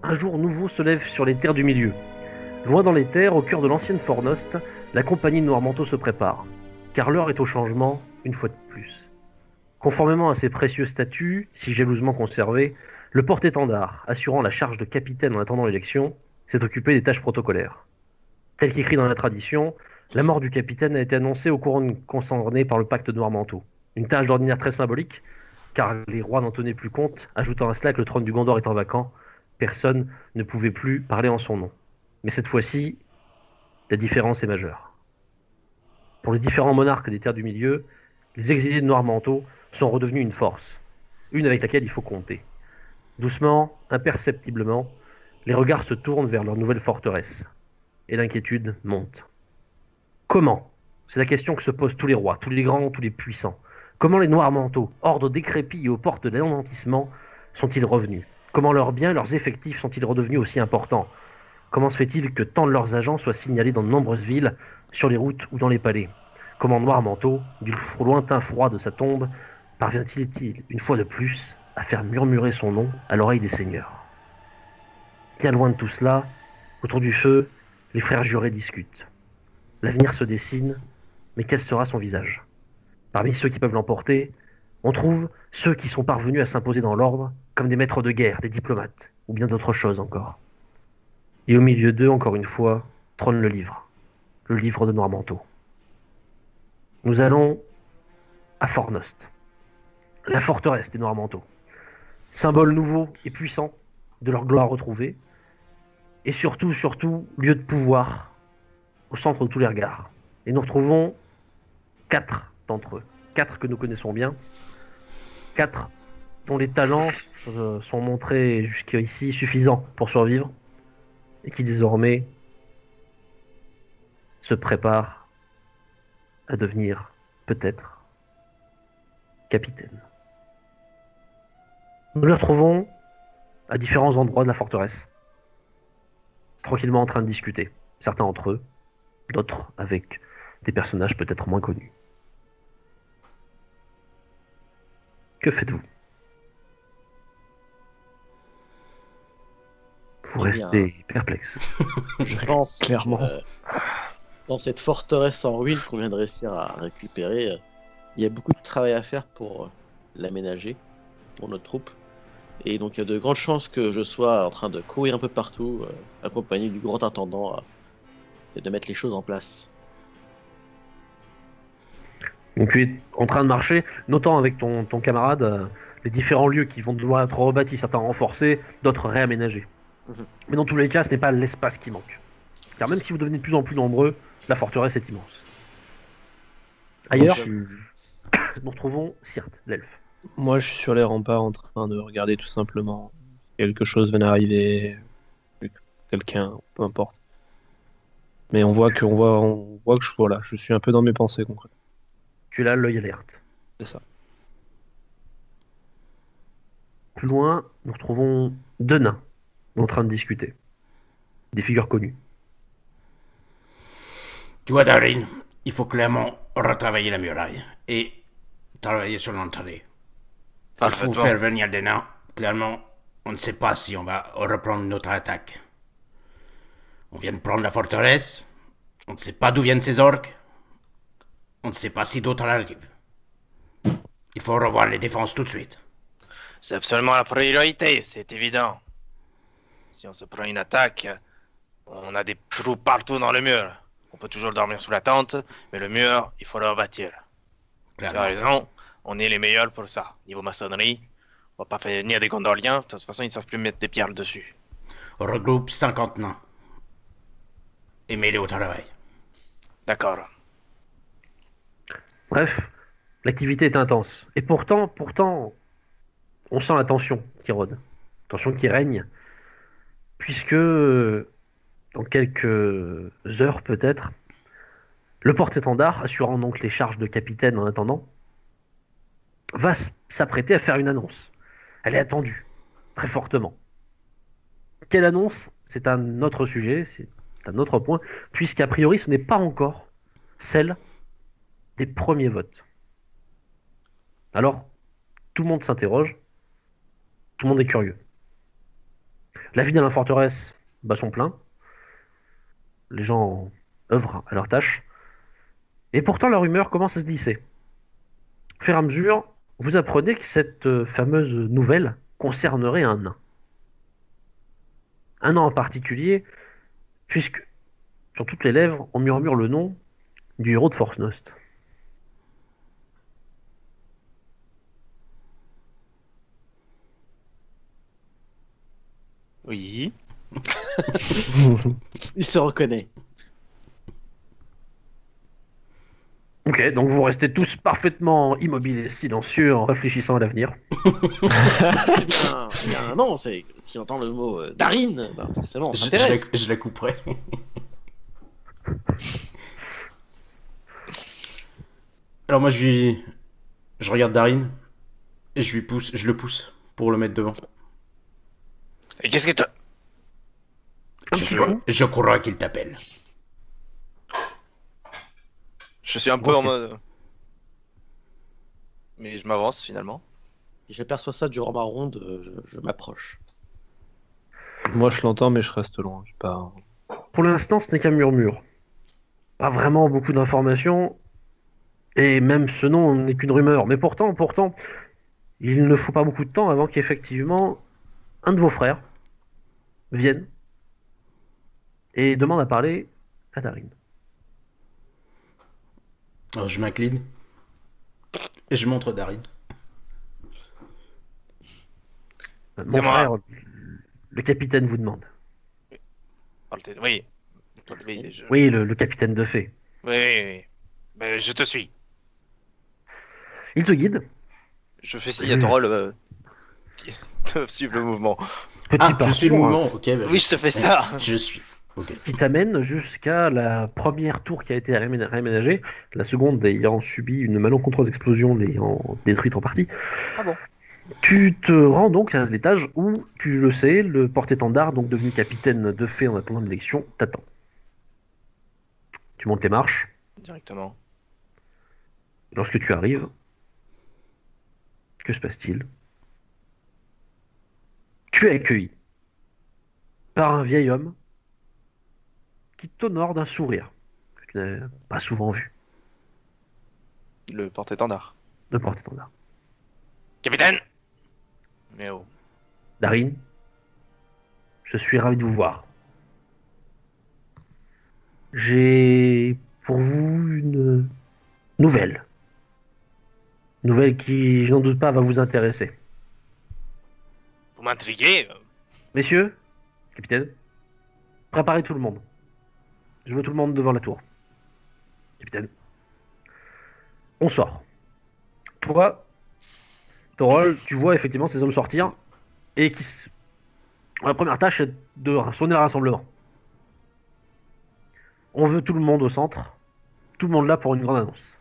Un jour nouveau se lève sur les terres du milieu. Loin dans les terres, au cœur de l'ancienne Fornost, la compagnie de Noirmanteau se prépare. Car l'heure est au changement, une fois de plus. Conformément à ses précieux statuts, si jalousement conservés, le porte-étendard, assurant la charge de capitaine en attendant l'élection, s'est occupé des tâches protocolaires. Tel qu'écrit dans la tradition, la mort du capitaine a été annoncée aux couronnes concernées par le pacte de Noirmanteau. Une tâche d'ordinaire très symbolique, car les rois n'en tenaient plus compte, ajoutant à cela que le trône du Gondor étant vacant, personne ne pouvait plus parler en son nom. Mais cette fois-ci, la différence est majeure. Pour les différents monarques des terres du milieu, les exilés de Noirmanteau sont redevenus une force, une avec laquelle il faut compter. Doucement, imperceptiblement, les regards se tournent vers leur nouvelle forteresse, et l'inquiétude monte. Comment? C'est la question que se posent tous les rois, tous les grands, tous les puissants. Comment les Noirmanteaux, ordre décrépit et aux portes de l'anéantissement, sont-ils revenus? Comment leurs biens, leurs effectifs sont-ils redevenus aussi importants? Comment se fait-il que tant de leurs agents soient signalés dans de nombreuses villes, sur les routes ou dans les palais? Comment Noirmanteau, du lointain froid de sa tombe, parvient-il, une fois de plus, à faire murmurer son nom à l'oreille des seigneurs? Bien loin de tout cela, autour du feu, les frères jurés discutent. L'avenir se dessine, mais quel sera son visage? Parmi ceux qui peuvent l'emporter, on trouve ceux qui sont parvenus à s'imposer dans l'ordre, comme des maîtres de guerre, des diplomates, ou bien d'autres choses encore. Et au milieu d'eux, encore une fois, trône le livre de Noirmanteau. Nous allons à Fornost, la forteresse des Noirmanteaux, symbole nouveau et puissant de leur gloire retrouvée, et surtout, lieu de pouvoir au centre de tous les regards. Et nous retrouvons 4 d'entre eux, 4 que nous connaissons bien, 4 dont les talents sont montrés jusqu'ici suffisants pour survivre, et qui désormais se préparent à devenir, peut-être, capitaine. Nous les retrouvons à différents endroits de la forteresse, tranquillement en train de discuter, certains entre eux, d'autres avec des personnages peut-être moins connus. Que faites-vous? Vous Eh bien, restez perplexe. je pense Clairement. que dans cette forteresse en ruine qu'on vient de réussir à récupérer, il y a beaucoup de travail à faire pour l'aménager, pour notre troupe. Et donc il y a de grandes chances que je sois en train de courir un peu partout, accompagné du grand intendant, et de mettre les choses en place. Donc tu es en train de marcher, notant avec ton camarade les différents lieux qui vont devoir être rebâtis, certains renforcés, d'autres réaménagés. Mhm. Mais dans tous les cas, ce n'est pas l'espace qui manque. Car même si vous devenez de plus en plus nombreux, la forteresse est immense. Moi, Ailleurs, nous retrouvons Sirte, l'elfe. je suis sur les remparts en train de regarder tout simplement. Quelque chose venait d'arriver, quelqu'un, peu importe. Mais on voit que voilà, je suis un peu dans mes pensées concrètes. Tu es là, l'œil alerte. C'est ça. Plus loin, nous retrouvons 2 nains en train de discuter. Des figures connues. Tu vois, Darin, il faut clairement retravailler la muraille et travailler sur l'entrée. Il faut Parfaitement. faire venir des nains. Clairement, on ne sait pas si on va reprendre notre attaque. On vient de prendre la forteresse. On ne sait pas d'où viennent ces orques. On ne sait pas si d'autres arrivent. Il faut revoir les défenses tout de suite. C'est absolument la priorité, c'est évident. Si on se prend une attaque, on a des trous partout dans le mur. On peut toujours dormir sous la tente, mais le mur, il faut le rebâtir. Tu as Clairement. raison, on est les meilleurs pour ça. Niveau maçonnerie, on va pas faire venir des gondoliens, de toute façon ils savent plus mettre des pierres dessus. On regroupe 50 nains. Et mets-les au travail. D'accord. Bref, l'activité est intense. Et pourtant, on sent la tension qui rôde. Tension qui règne. Puisque, dans quelques heures peut-être, le porte-étendard, assurant donc les charges de capitaine en attendant, va s'apprêter à faire une annonce. Elle est attendue, très fortement. Quelle annonce? C'est un autre sujet, c'est un autre point, puisqu'a priori ce n'est pas encore celle des premiers votes. Alors, tout le monde s'interroge, tout le monde est curieux. La vie dans la forteresse bat son plein. Les gens œuvrent à leur tâche. Et pourtant, la rumeur commence à se glisser. Au fur et à mesure, vous apprenez que cette fameuse nouvelle concernerait un nain. Un nain en particulier, puisque sur toutes les lèvres, on murmure le nom du héros de Force-Nost. Oui. Il se reconnaît. Ok, donc vous restez tous parfaitement immobiles et silencieux en réfléchissant à l'avenir. Non, c'est si on entend le mot Darin, ben forcément on Je, s'intéresse. je la couperai. Alors moi je regarde Darin et je le pousse pour le mettre devant. Et qu'est-ce que t'as? Je crois qu'il t'appelle. Je suis un peu en mode. Mais je m'avance finalement. J'aperçois ça durant ma ronde, je m'approche. Moi, je l'entends, mais je reste loin. Je sais pas. Pour l'instant, ce n'est qu'un murmure. Pas vraiment beaucoup d'informations, et même ce nom n'est qu'une rumeur. Mais pourtant, il ne faut pas beaucoup de temps avant qu'effectivement un de vos frères vienne et demande à parler à Darin. Alors je m'incline et je montre Darin. Mon C'est moi. frère, le capitaine vous demande. Oui. Oui, Oui, le capitaine de fée. oui. Mais je te suis. Il te guide. Je fais signe à Torol de suivre le mouvement. Petit Je suis le parcours, hein, mouvement. Ok. Bah, Oui, je te fais ça. Je suis. Ok. qui t'amène jusqu'à la première tour qui a été réaménagée, la seconde ayant subi une malencontreuse explosion, l'ayant détruite en partie. Ah bon. Tu te rends donc à l'étage où, tu le sais, le porte-étendard, donc devenu capitaine de fée en attendant l'élection, t'attend. Tu montes les marches. Directement. Lorsque tu arrives, que se passe-t-il? Tu es accueilli par un vieil homme qui t'honore d'un sourire que tu n'as pas souvent vu Le porte-étendard. de porte-étendard. Capitaine. Mais oh. Darin, je suis ravi de vous voir. J'ai pour vous une nouvelle. Nouvelle qui, je n'en doute pas, va vous intéresser. Vous m'intriguez. Messieurs, capitaine, préparez tout le monde. Je veux tout le monde devant la tour. Capitaine. On sort. Toi, Torol, tu vois effectivement ces hommes sortir et la première tâche est de sonner le rassemblement. On veut tout le monde au centre, tout le monde là pour une grande annonce.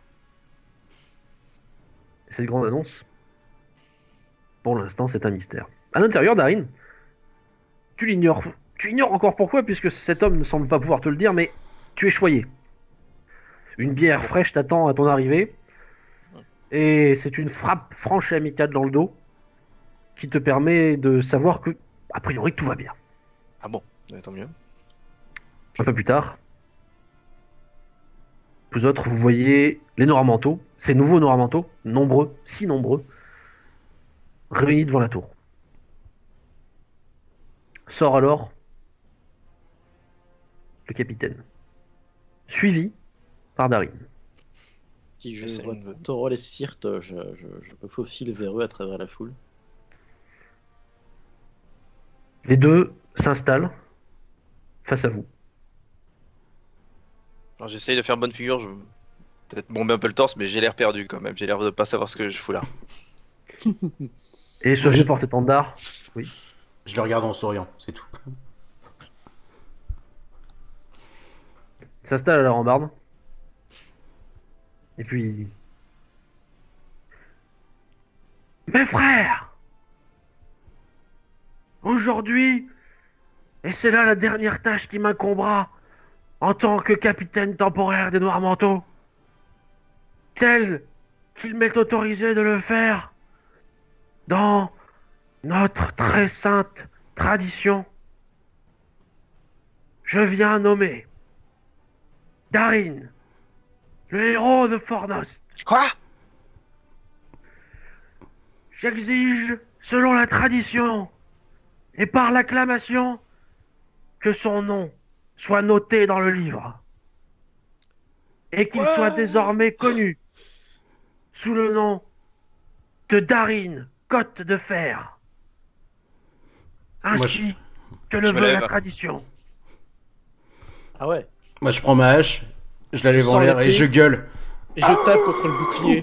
Et cette grande annonce, pour l'instant, c'est un mystère. À l'intérieur, Darin, tu l'ignores. Tu ignores encore pourquoi, puisque cet homme ne semble pas pouvoir te le dire, mais tu es choyé. Une bière fraîche t'attend à ton arrivée, et c'est une frappe franche et amicale dans le dos qui te permet de savoir que, a priori, tout va bien. Ah bon. Tant mieux. Un peu plus tard, vous autres, vous voyez les Noirmanteaux, ces nouveaux Noirmanteaux, nombreux, si nombreux, réunis devant la tour. Sort alors le capitaine, suivi par Darin. Si je C'est vois une- Torol et Sirte, je me faufile vers eux à travers la foule. Les deux s'installent face à vous. Alors j'essaye de faire bonne figure. Je peut-être bomber un peu le torse, mais j'ai l'air perdu quand même. J'ai l'air de pas savoir ce que je fous là. Et ce vieux porte-étendard, Je le regarde en souriant, c'est tout. s'installe à la rambarde. Et puis... Mes frères! Aujourd'hui, et c'est là la dernière tâche qui m'incombera en tant que capitaine temporaire des Noirs Manteaux, tel qu'il m'est autorisé de le faire dans notre très sainte tradition, je viens nommer Darin, le héros de Fornost. Quoi? J'exige, selon la tradition et par l'acclamation, que son nom soit noté dans le livre et qu'il soit désormais connu sous le nom de Darin, Côte de Fer, ainsi que le je me veut la lève. tradition. Ah ouais. Moi, je prends ma hache, je la lève en Sors l'air et l'épée. je gueule. Et je tape contre le bouclier.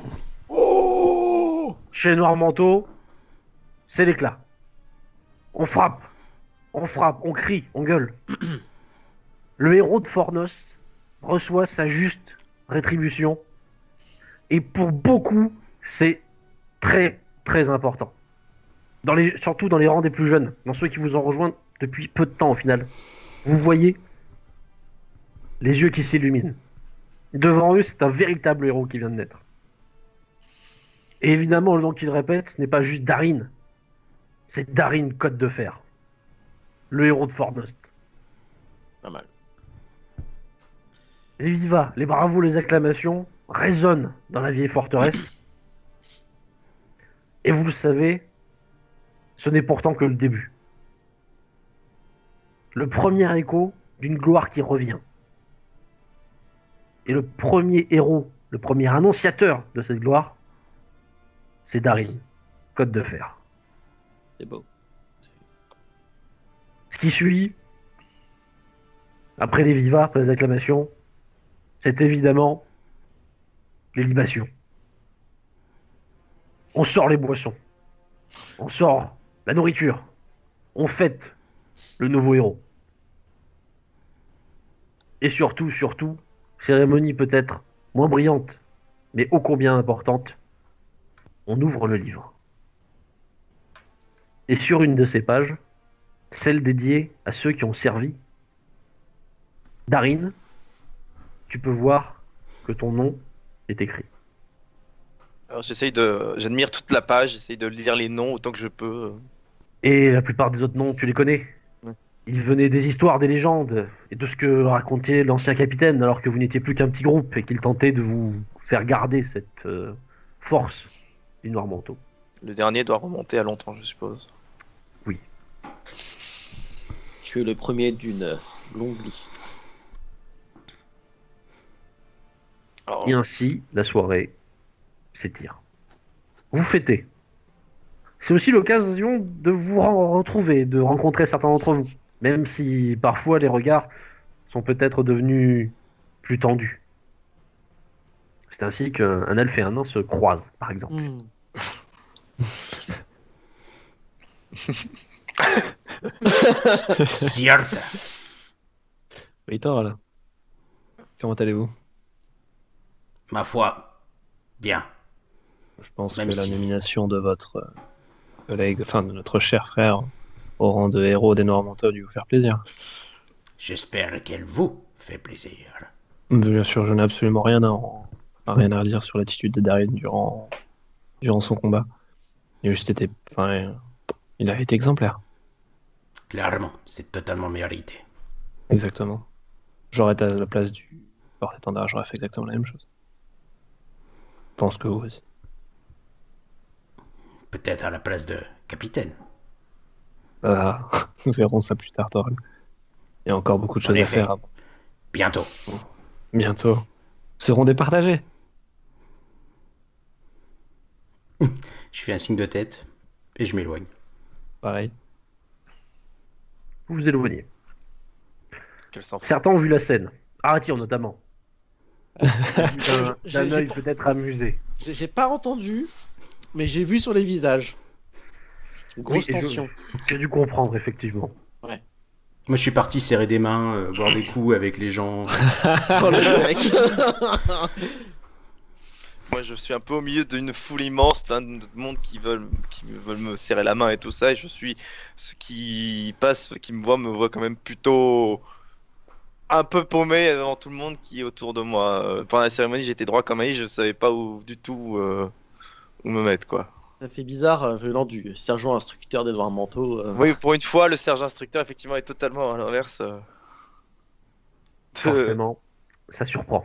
Chez Noirmanteau, c'est l'éclat. On frappe, on crie, on gueule. Le héros de Fornost reçoit sa juste rétribution. Et pour beaucoup, c'est très très important. Surtout dans les rangs des plus jeunes, dans ceux qui vous ont rejoint depuis peu de temps au final. Vous voyez les yeux qui s'illuminent. Devant eux, c'est un véritable héros qui vient de naître. Et évidemment, le nom qu'il répète, ce n'est pas juste Darin. C'est Darin, Côte de Fer. Le héros de Fornost. Pas mal. Les vivas, les bravos, les acclamations résonnent dans la vieille forteresse. Et vous le savez, ce n'est pourtant que le début. Le premier écho d'une gloire qui revient. Et le premier héros, le premier annonciateur de cette gloire, c'est Darin, Côte de Fer. C'est beau. Ce qui suit, après les vivas, après les acclamations, c'est évidemment les libations. On sort les boissons. On sort la nourriture. On fête le nouveau héros. Et surtout, cérémonie peut-être moins brillante, mais ô combien importante, on ouvre le livre. Et sur une de ces pages, celle dédiée à ceux qui ont servi, Darin, tu peux voir que ton nom est écrit. Alors j'admire toute la page, j'essaye de lire les noms autant que je peux. Et la plupart des autres noms, tu les connais. Ouais. Ils venaient des histoires, des légendes, et de ce que racontait l'ancien capitaine, alors que vous n'étiez plus qu'un petit groupe, et qu'il tentait de vous faire garder cette force du Noirmanteau. Le dernier doit remonter à longtemps, je suppose. Tu es le premier d'une longue liste. Alors, Et ainsi, la soirée s'étire. Vous fêtez. C'est aussi l'occasion de vous retrouver, de rencontrer certains d'entre vous, même si parfois les regards sont peut-être devenus plus tendus. C'est ainsi qu'un elfe et un nain se croisent, par exemple. Certes. Victor, là. Comment allez-vous? Ma foi, bien. Je pense Même que la si- nomination de votre collègue, enfin de notre cher frère, au rang de héros des Normanteaux a dû vous faire plaisir. J'espère qu'elle vous fait plaisir. Bien sûr, je n'ai absolument rien à dire sur l'attitude de Darin durant son combat. Il a juste été, il a été exemplaire. Clairement, c'est totalement mérité. Exactement. J'aurais été à la place du porte-étendard, j'aurais fait exactement la même chose. Je pense que vous aussi. Peut-être à la place de capitaine. Ah, nous verrons ça plus tard, Thorel. Il y a encore beaucoup de En choses à effet. faire avant. Bientôt. Bientôt. Seront départagés. Je fais un signe de tête et je m'éloigne. Pareil. Vous vous éloignez. qu'elle s'en fout. Certains ont vu la scène. Aratir notamment. D'un J'ai œil pas- peut-être amusé. J'ai pas entendu, mais j'ai vu sur les visages. Une grosse Oui, et tension. J'ai dû comprendre, effectivement. Moi, je suis parti serrer des mains, boire des coups avec les gens. Oh, le mec. Moi, je suis un peu au milieu d'une foule immense, plein de monde qui veulent me serrer la main et tout ça, et je suis ce qui passe, qui me voit quand même plutôt un peu paumé devant tout le monde qui est autour de moi. Pendant la cérémonie, j'étais droit comme un i, je savais pas du tout où me mettre, quoi. Ça fait bizarre venant du sergent instructeur des Noirs Manteaux. Oui, pour une fois, le sergent instructeur effectivement est totalement à l'inverse. Forcément, ça surprend.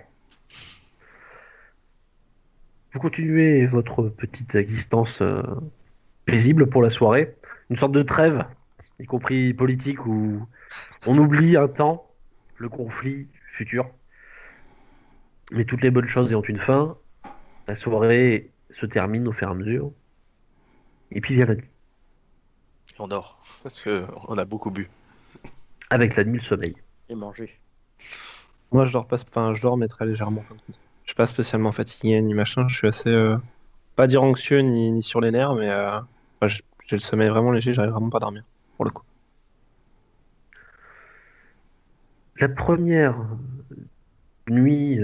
Vous continuez votre petite existence paisible pour la soirée, une sorte de trêve, y compris politique, où on oublie un temps le conflit futur. Mais toutes les bonnes choses ayant une fin, la soirée se termine au fur et à mesure, et puis vient la nuit. On dort, parce que on a beaucoup bu. Avec la nuit, le sommeil. Et manger. Moi, je dors pas, enfin, je dors, mais très légèrement. Comme ça. Je suis pas spécialement fatigué ni machin. Je suis assez, pas dire anxieux ni sur les nerfs, mais enfin, j'ai le sommeil vraiment léger. J'arrive vraiment pas à dormir, pour le coup. La première nuit,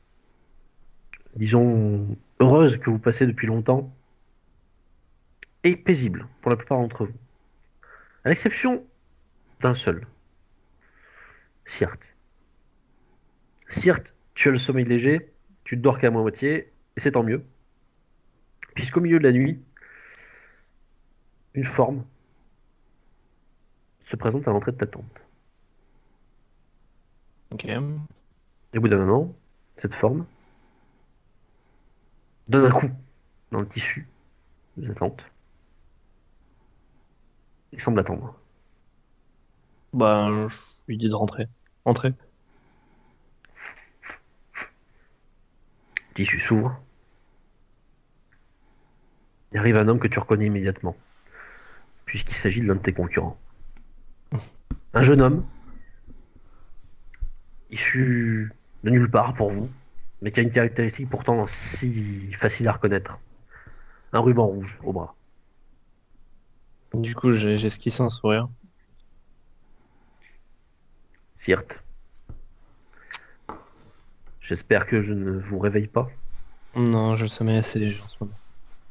disons, heureuse que vous passez depuis longtemps, est paisible pour la plupart d'entre vous. À l'exception d'un seul. Sirt. Sirt, tu as le sommeil léger, tu ne dors qu'à moitié, et c'est tant mieux. Puisqu'au milieu de la nuit, une forme se présente à l'entrée de ta tente. Ok. Et au bout d'un moment, cette forme donne un coup dans le tissu de ta tente. Il semble attendre. Bah, je lui dis de rentrer. Rentrer. Le tissu s'ouvre. Il arrive un homme que tu reconnais immédiatement, puisqu'il s'agit de l'un de tes concurrents. Un jeune homme, issu de nulle part pour vous, mais qui a une caractéristique pourtant si facile à reconnaître. Un ruban rouge au bras. Du coup, j'esquisse un sourire. Sirt. J'espère que je ne vous réveille pas. Non, je le sommeil assez léger en ce moment.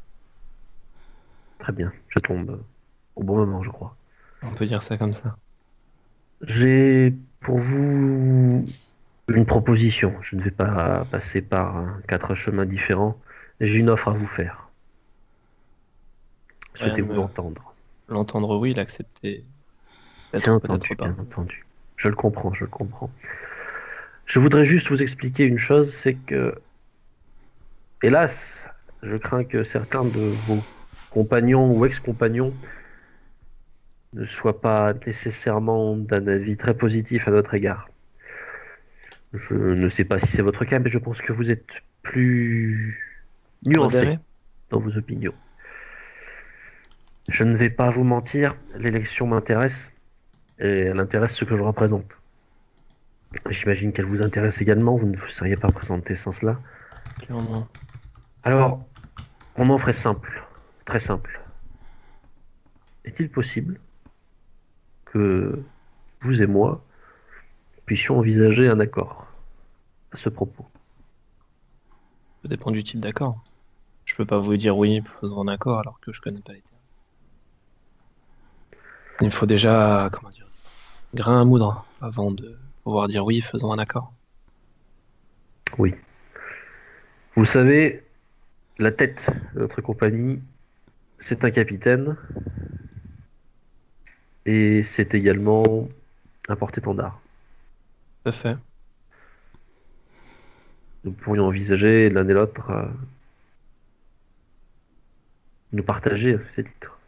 Très bien, je tombe au bon moment, je crois. On peut dire ça comme ça. J'ai pour vous une proposition. Je ne vais pas passer par 4 chemins différents. J'ai une offre à vous faire. Souhaitez-vous me- l'entendre? L'entendre, oui, l'accepter. Bien Peut-être entendu, pas. bien entendu. Je le comprends, je le comprends. Je voudrais juste vous expliquer une chose, c'est que, hélas, je crains que certains de vos compagnons ou ex-compagnons ne soient pas nécessairement d'un avis très positif à notre égard. Je ne sais pas si c'est votre cas, mais je pense que vous êtes plus nuancé Modéré. dans vos opinions. Je ne vais pas vous mentir, l'élection m'intéresse et elle intéresse ce que je représente. J'imagine qu'elle vous intéresse également, vous ne vous seriez pas présenté sans cela. Clairement. Alors, mon offre est simple, très simple. Est-il possible que vous et moi puissions envisager un accord à ce propos? Ça dépend du type d'accord. Je peux pas vous dire oui, faisons un accord alors que je connais pas les termes. Il faut déjà, comment dire, grain à moudre avant de pouvoir dire oui, faisons un accord. Oui. Vous le savez, la tête de notre compagnie, c'est un capitaine et c'est également un porte-étendard. Tout à fait. Nous pourrions envisager l'un et l'autre nous partager ces titres.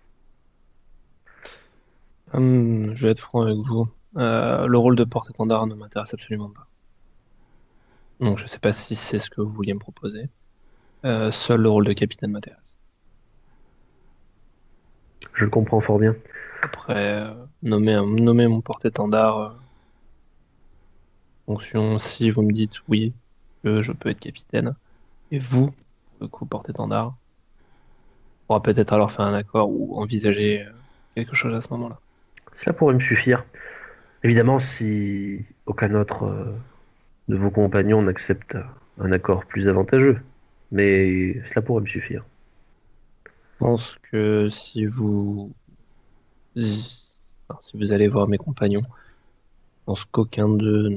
Je vais être franc avec vous. Le rôle de porte-étendard ne m'intéresse absolument pas. Donc je sais pas si c'est ce que vous vouliez me proposer. Seul le rôle de capitaine m'intéresse. Je le comprends fort bien. Après, nommer mon porte-étendard, fonction si vous me dites oui, que je peux être capitaine, et vous, le coup porte-étendard, on pourra peut-être alors faire un accord ou envisager quelque chose à ce moment-là. Cela pourrait me suffire. Évidemment, si aucun autre de vos compagnons n'accepte un accord plus avantageux. Mais cela pourrait me suffire. Je pense que si vous allez voir mes compagnons, je pense qu'aucun d'eux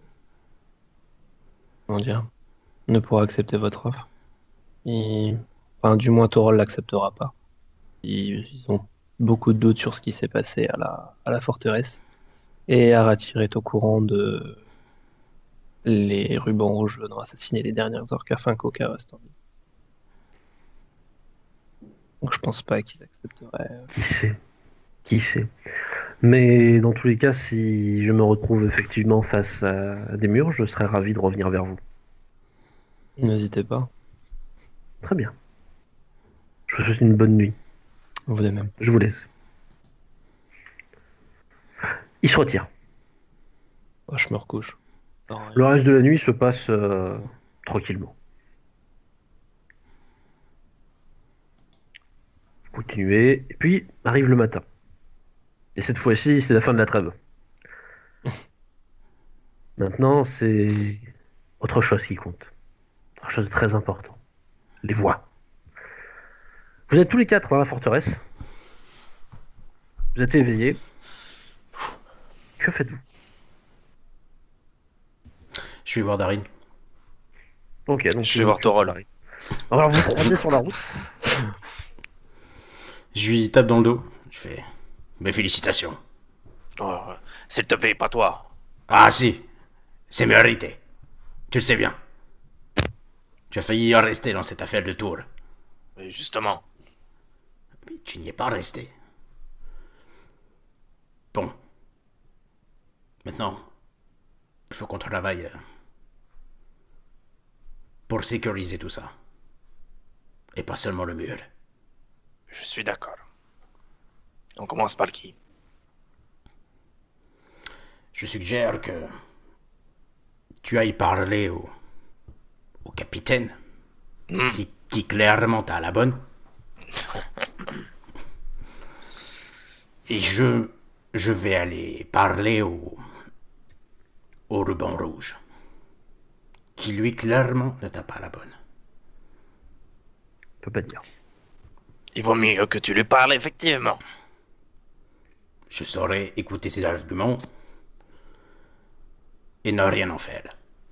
comment dire, ne pourra accepter votre offre. Enfin, du moins, Torol l'acceptera pas. Ils ont beaucoup de doutes sur ce qui s'est passé à la forteresse. Et Aratir est au courant les rubans rouges venant assassiner les dernières orques afin qu'Oka reste en vie. Donc je pense pas qu'ils accepteraient. Qui sait? Qui sait? Mais dans tous les cas, si je me retrouve effectivement face à des murs, je serais ravi de revenir vers vous. N'hésitez pas, Très bien. Je vous souhaite une bonne nuit. vous de même. Je vous laisse. Il se retire. Oh, je me recouche. Pareil. Le reste de la nuit se passe tranquillement. Vous continuez, et puis arrive le matin. Et cette fois-ci, c'est la fin de la trêve. Maintenant, c'est autre chose qui compte. Autre chose de très important. Les voix. Vous êtes tous les quatre dans la forteresse. Vous êtes éveillés. Que faites-vous? Je vais voir Darin. Ok, donc Je vais voir Torol. Alors vous croisez sur la route. Je lui tape dans le dos. Je fais... Mes félicitations. Oh, s'il te plaît, pas toi. Ah si, c'est mérité. Tu le sais bien. Tu as failli y en rester dans cette affaire de tour. Mais justement. Mais tu n'y es pas resté. Bon. Maintenant, il faut qu'on travaille pour sécuriser tout ça. Et pas seulement le mur. Je suis d'accord. On commence par qui? Je suggère que tu ailles parler au capitaine, qui clairement t'a à la bonne. Et je vais aller parler au ruban rouge, qui lui clairement ne t'a pas à la bonne. Je peux pas dire. Il vaut mieux que tu lui parles, effectivement. Je saurai écouter ses arguments et ne rien en faire.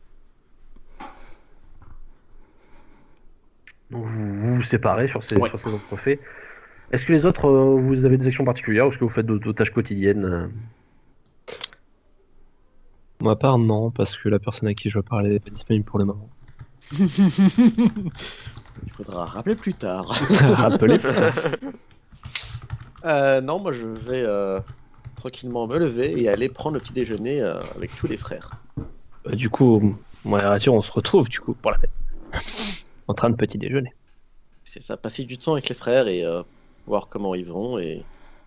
Donc vous séparez sur ces, Ouais. sur ces entrefaits. Est-ce que les autres, vous avez des actions particulières ou est-ce que vous faites d'autres tâches quotidiennes? Pour ma part, non, parce que la personne à qui je veux parler n'est pas disponible pour le moment. Il faudra rappeler plus tard. Rappelez. Non, moi je vais tranquillement me lever et aller prendre le petit déjeuner avec tous les frères. Du coup, moi et Arthur, on se retrouve du coup pour la fête. En train de petit déjeuner. C'est ça, passer du temps avec les frères et voir comment ils vont et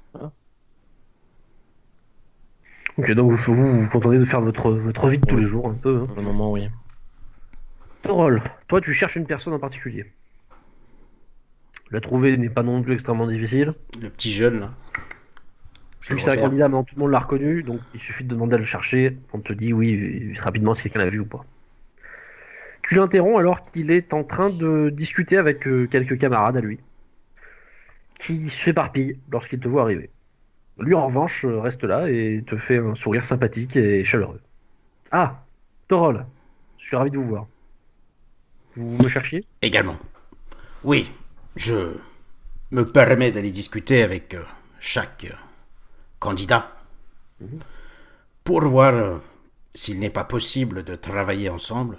Ok, donc vous contentez de faire votre vie de tous Oui. les jours un peu. Hein. Pour le moment, oui. Torol, toi tu cherches une personne en particulier. La trouver n'est pas non plus extrêmement difficile. Le petit jeune, là. Je Vu le que c'est un repère. candidat, maintenant tout le monde l'a reconnu, donc il suffit de demander à le chercher. On te dit oui rapidement si quelqu'un l'a vu ou pas. Tu l'interromps alors qu'il est en train de discuter avec quelques camarades à lui, qui s'éparpillent lorsqu'il te voit arriver. Lui en revanche reste là et te fait un sourire sympathique et chaleureux. Ah, Torol, je suis ravi de vous voir. Vous me cherchiez? Également. Oui, je me permets d'aller discuter avec chaque candidat pour voir s'il n'est pas possible de travailler ensemble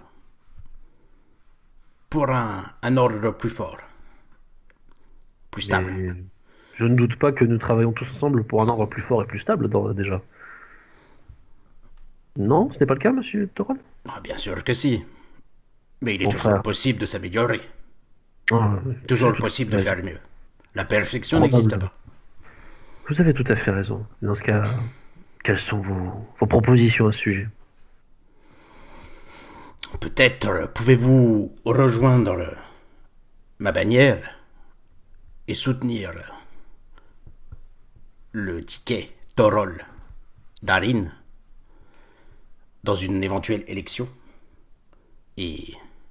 pour un ordre plus fort, plus stable. Mais je ne doute pas que nous travaillons tous ensemble pour un ordre plus fort et plus stable déjà. Non, ce n'est pas le cas, monsieur Torol? Ah, bien sûr que si. Mais il est Enfin. toujours possible de s'améliorer. Ah, oui, Toujours tout à possible fait de raison. faire mieux. La perfection Probablement. n'existe pas. Vous avez tout à fait raison. Dans ce cas, quelles sont vos propositions à ce sujet? Peut-être pouvez-vous rejoindre ma bannière et soutenir le ticket Torol Darin dans une éventuelle élection et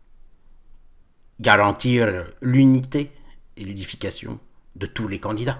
garantir l'unité et l'unification de tous les candidats.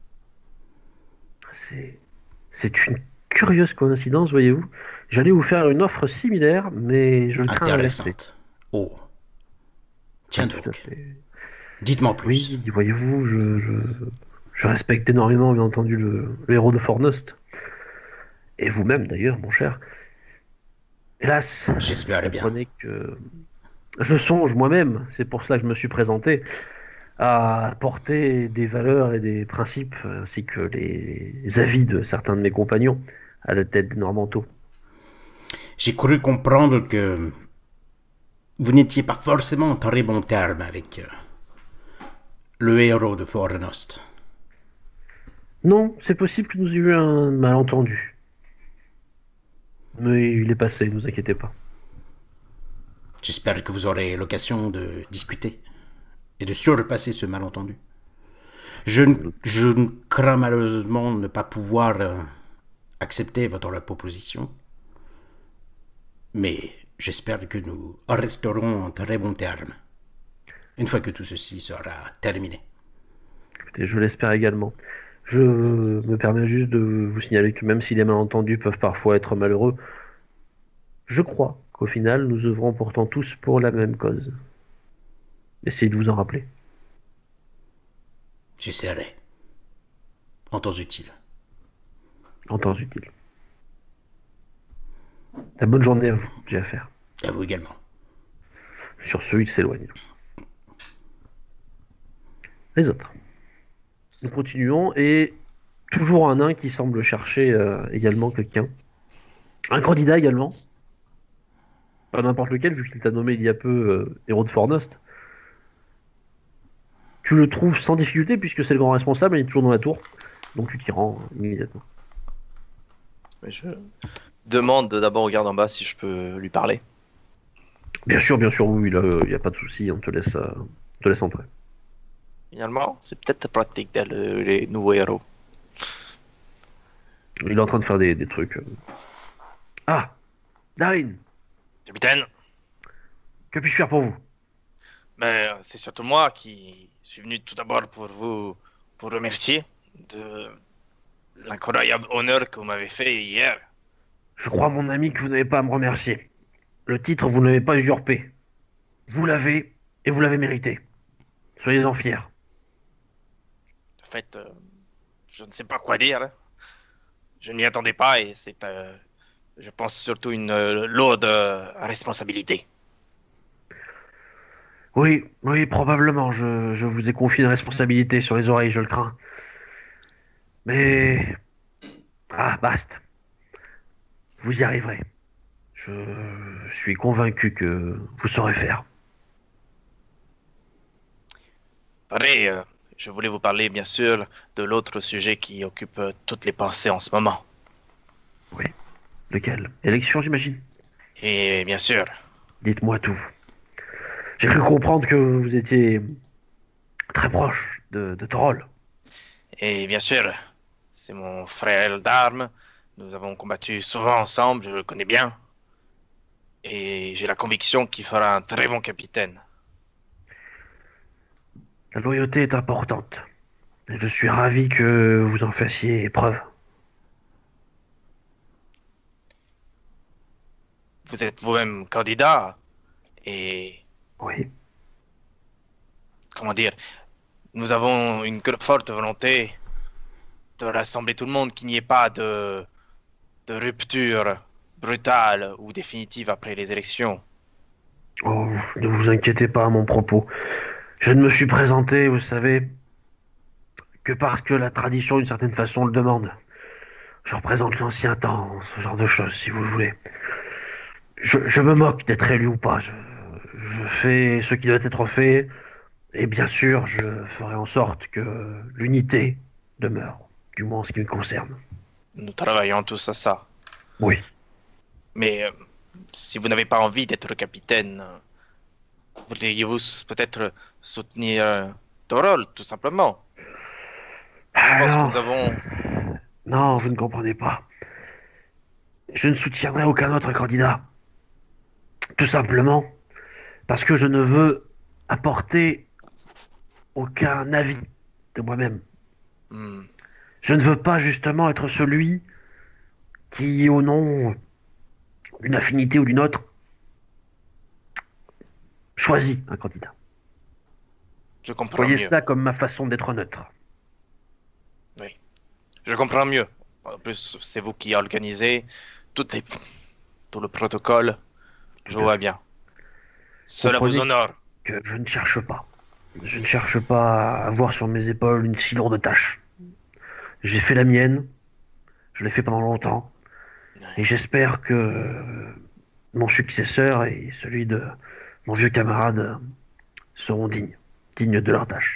C'est une curieuse coïncidence, voyez-vous. J'allais vous faire une offre similaire, mais je crains la respect. Intéressante. Oh. Tiens Tout à donc, fait. dites-moi plus. Oui, voyez-vous, je respecte énormément, bien entendu, le héros de Fornost. Et vous-même, d'ailleurs, mon cher. Hélas, J'espère bien. comprenez que je songe moi-même, c'est pour cela que je me suis présenté, à porter des valeurs et des principes, ainsi que les avis de certains de mes compagnons à la tête des Normanteaux. J'ai cru comprendre que vous n'étiez pas forcément en très bon terme avec le héros de Fornost. Non, c'est possible que nous ayons eu un malentendu. Mais il est passé, ne vous inquiétez pas. J'espère que vous aurez l'occasion de discuter et de surpasser ce malentendu. Je crains malheureusement ne pas pouvoir accepter votre proposition, mais j'espère que nous resterons en très bons termes une fois que tout ceci sera terminé. Écoutez, je l'espère également. Je me permets juste de vous signaler que même si les malentendus peuvent parfois être malheureux, je crois qu'au final, nous œuvrons pourtant tous pour la même cause. Essayez de vous en rappeler. J'essaierai. En temps utile. En temps utile. La bonne journée à vous, j'ai à faire. À vous également. Sur ce, il s'éloigne. Les autres. Nous continuons et toujours un nain qui semble chercher également quelqu'un. Un candidat également. Pas n'importe lequel, vu qu'il t'a nommé il y a peu héros de Fornost. Tu le trouves sans difficulté puisque c'est le grand responsable, il est toujours dans la tour. Donc tu t'y rends immédiatement. Mais je demande d'abord au garde en bas si je peux lui parler. Bien sûr, oui, là, il n'y a pas de souci, on te laisse entrer. Finalement, c'est peut-être pratique d'aller les nouveaux héros. Il est en train de faire des trucs. Ah, Darin, Capitaine, que puis-je faire pour vous? mais c'est surtout moi qui suis venu tout d'abord pour vous remercier de l'incroyable honneur que vous m'avez fait hier. Je crois, mon ami, que vous n'avez pas à me remercier. Le titre, vous ne l'avez pas usurpé. Vous l'avez, et vous l'avez mérité. Soyez-en fiers. En fait, je ne sais pas quoi dire. Je ne m'y attendais pas et c'est, je pense, surtout une lourde responsabilité. Oui, probablement. Je vous ai confié une responsabilité sur les oreilles, je le crains. Mais... Ah, basta. Vous y arriverez. Je suis convaincu que vous saurez faire. Après, je voulais vous parler, bien sûr, de l'autre sujet qui occupe toutes les pensées en ce moment. Oui. Lequel? Élection, j'imagine. Et bien sûr, Dites-moi tout. J'ai cru comprendre que vous étiez très proche de Troll. et bien sûr, c'est mon frère d'armes. Nous avons combattu souvent ensemble, je le connais bien. Et j'ai la conviction qu'il fera un très bon capitaine. La loyauté est importante. Et je suis ravi que vous en fassiez preuve. Vous êtes vous-même candidat et, Oui. comment dire, nous avons une forte volonté de rassembler tout le monde, qu'il n'y ait pas de rupture brutale ou définitive après les élections. Oh, ne vous inquiétez pas à mon propos. Je ne me suis présenté, vous savez, que parce que la tradition, d'une certaine façon, le demande. Je représente l'ancien temps, ce genre de choses, si vous le voulez. Je me moque d'être élu ou pas. Je fais ce qui doit être fait, et bien sûr, je ferai en sorte que l'unité demeure, du moins en ce qui me concerne. Nous travaillons tous à ça. Oui. Mais si vous n'avez pas envie d'être capitaine, voudriez-vous peut-être soutenir Torol, tout simplement? Je pense que Alors, nous avons... non, vous ne comprenez pas. Je ne soutiendrai aucun autre candidat. Tout simplement parce que je ne veux apporter aucun avis de moi-même. Hmm, Je ne veux pas justement être celui qui, au nom d'une affinité ou d'une autre, choisit un candidat. je comprends Voyez mieux. cela comme ma façon d'être neutre. Je comprends mieux. En plus, c'est vous qui organisez toutes les tout le protocole, je vois bien. Cela vous Comprenez honore. que je ne cherche pas. Je ne cherche pas à avoir sur mes épaules une si lourde tâche. J'ai fait la mienne, je l'ai fait pendant longtemps, et j'espère que mon successeur et celui de mon vieux camarade seront dignes de leur tâche.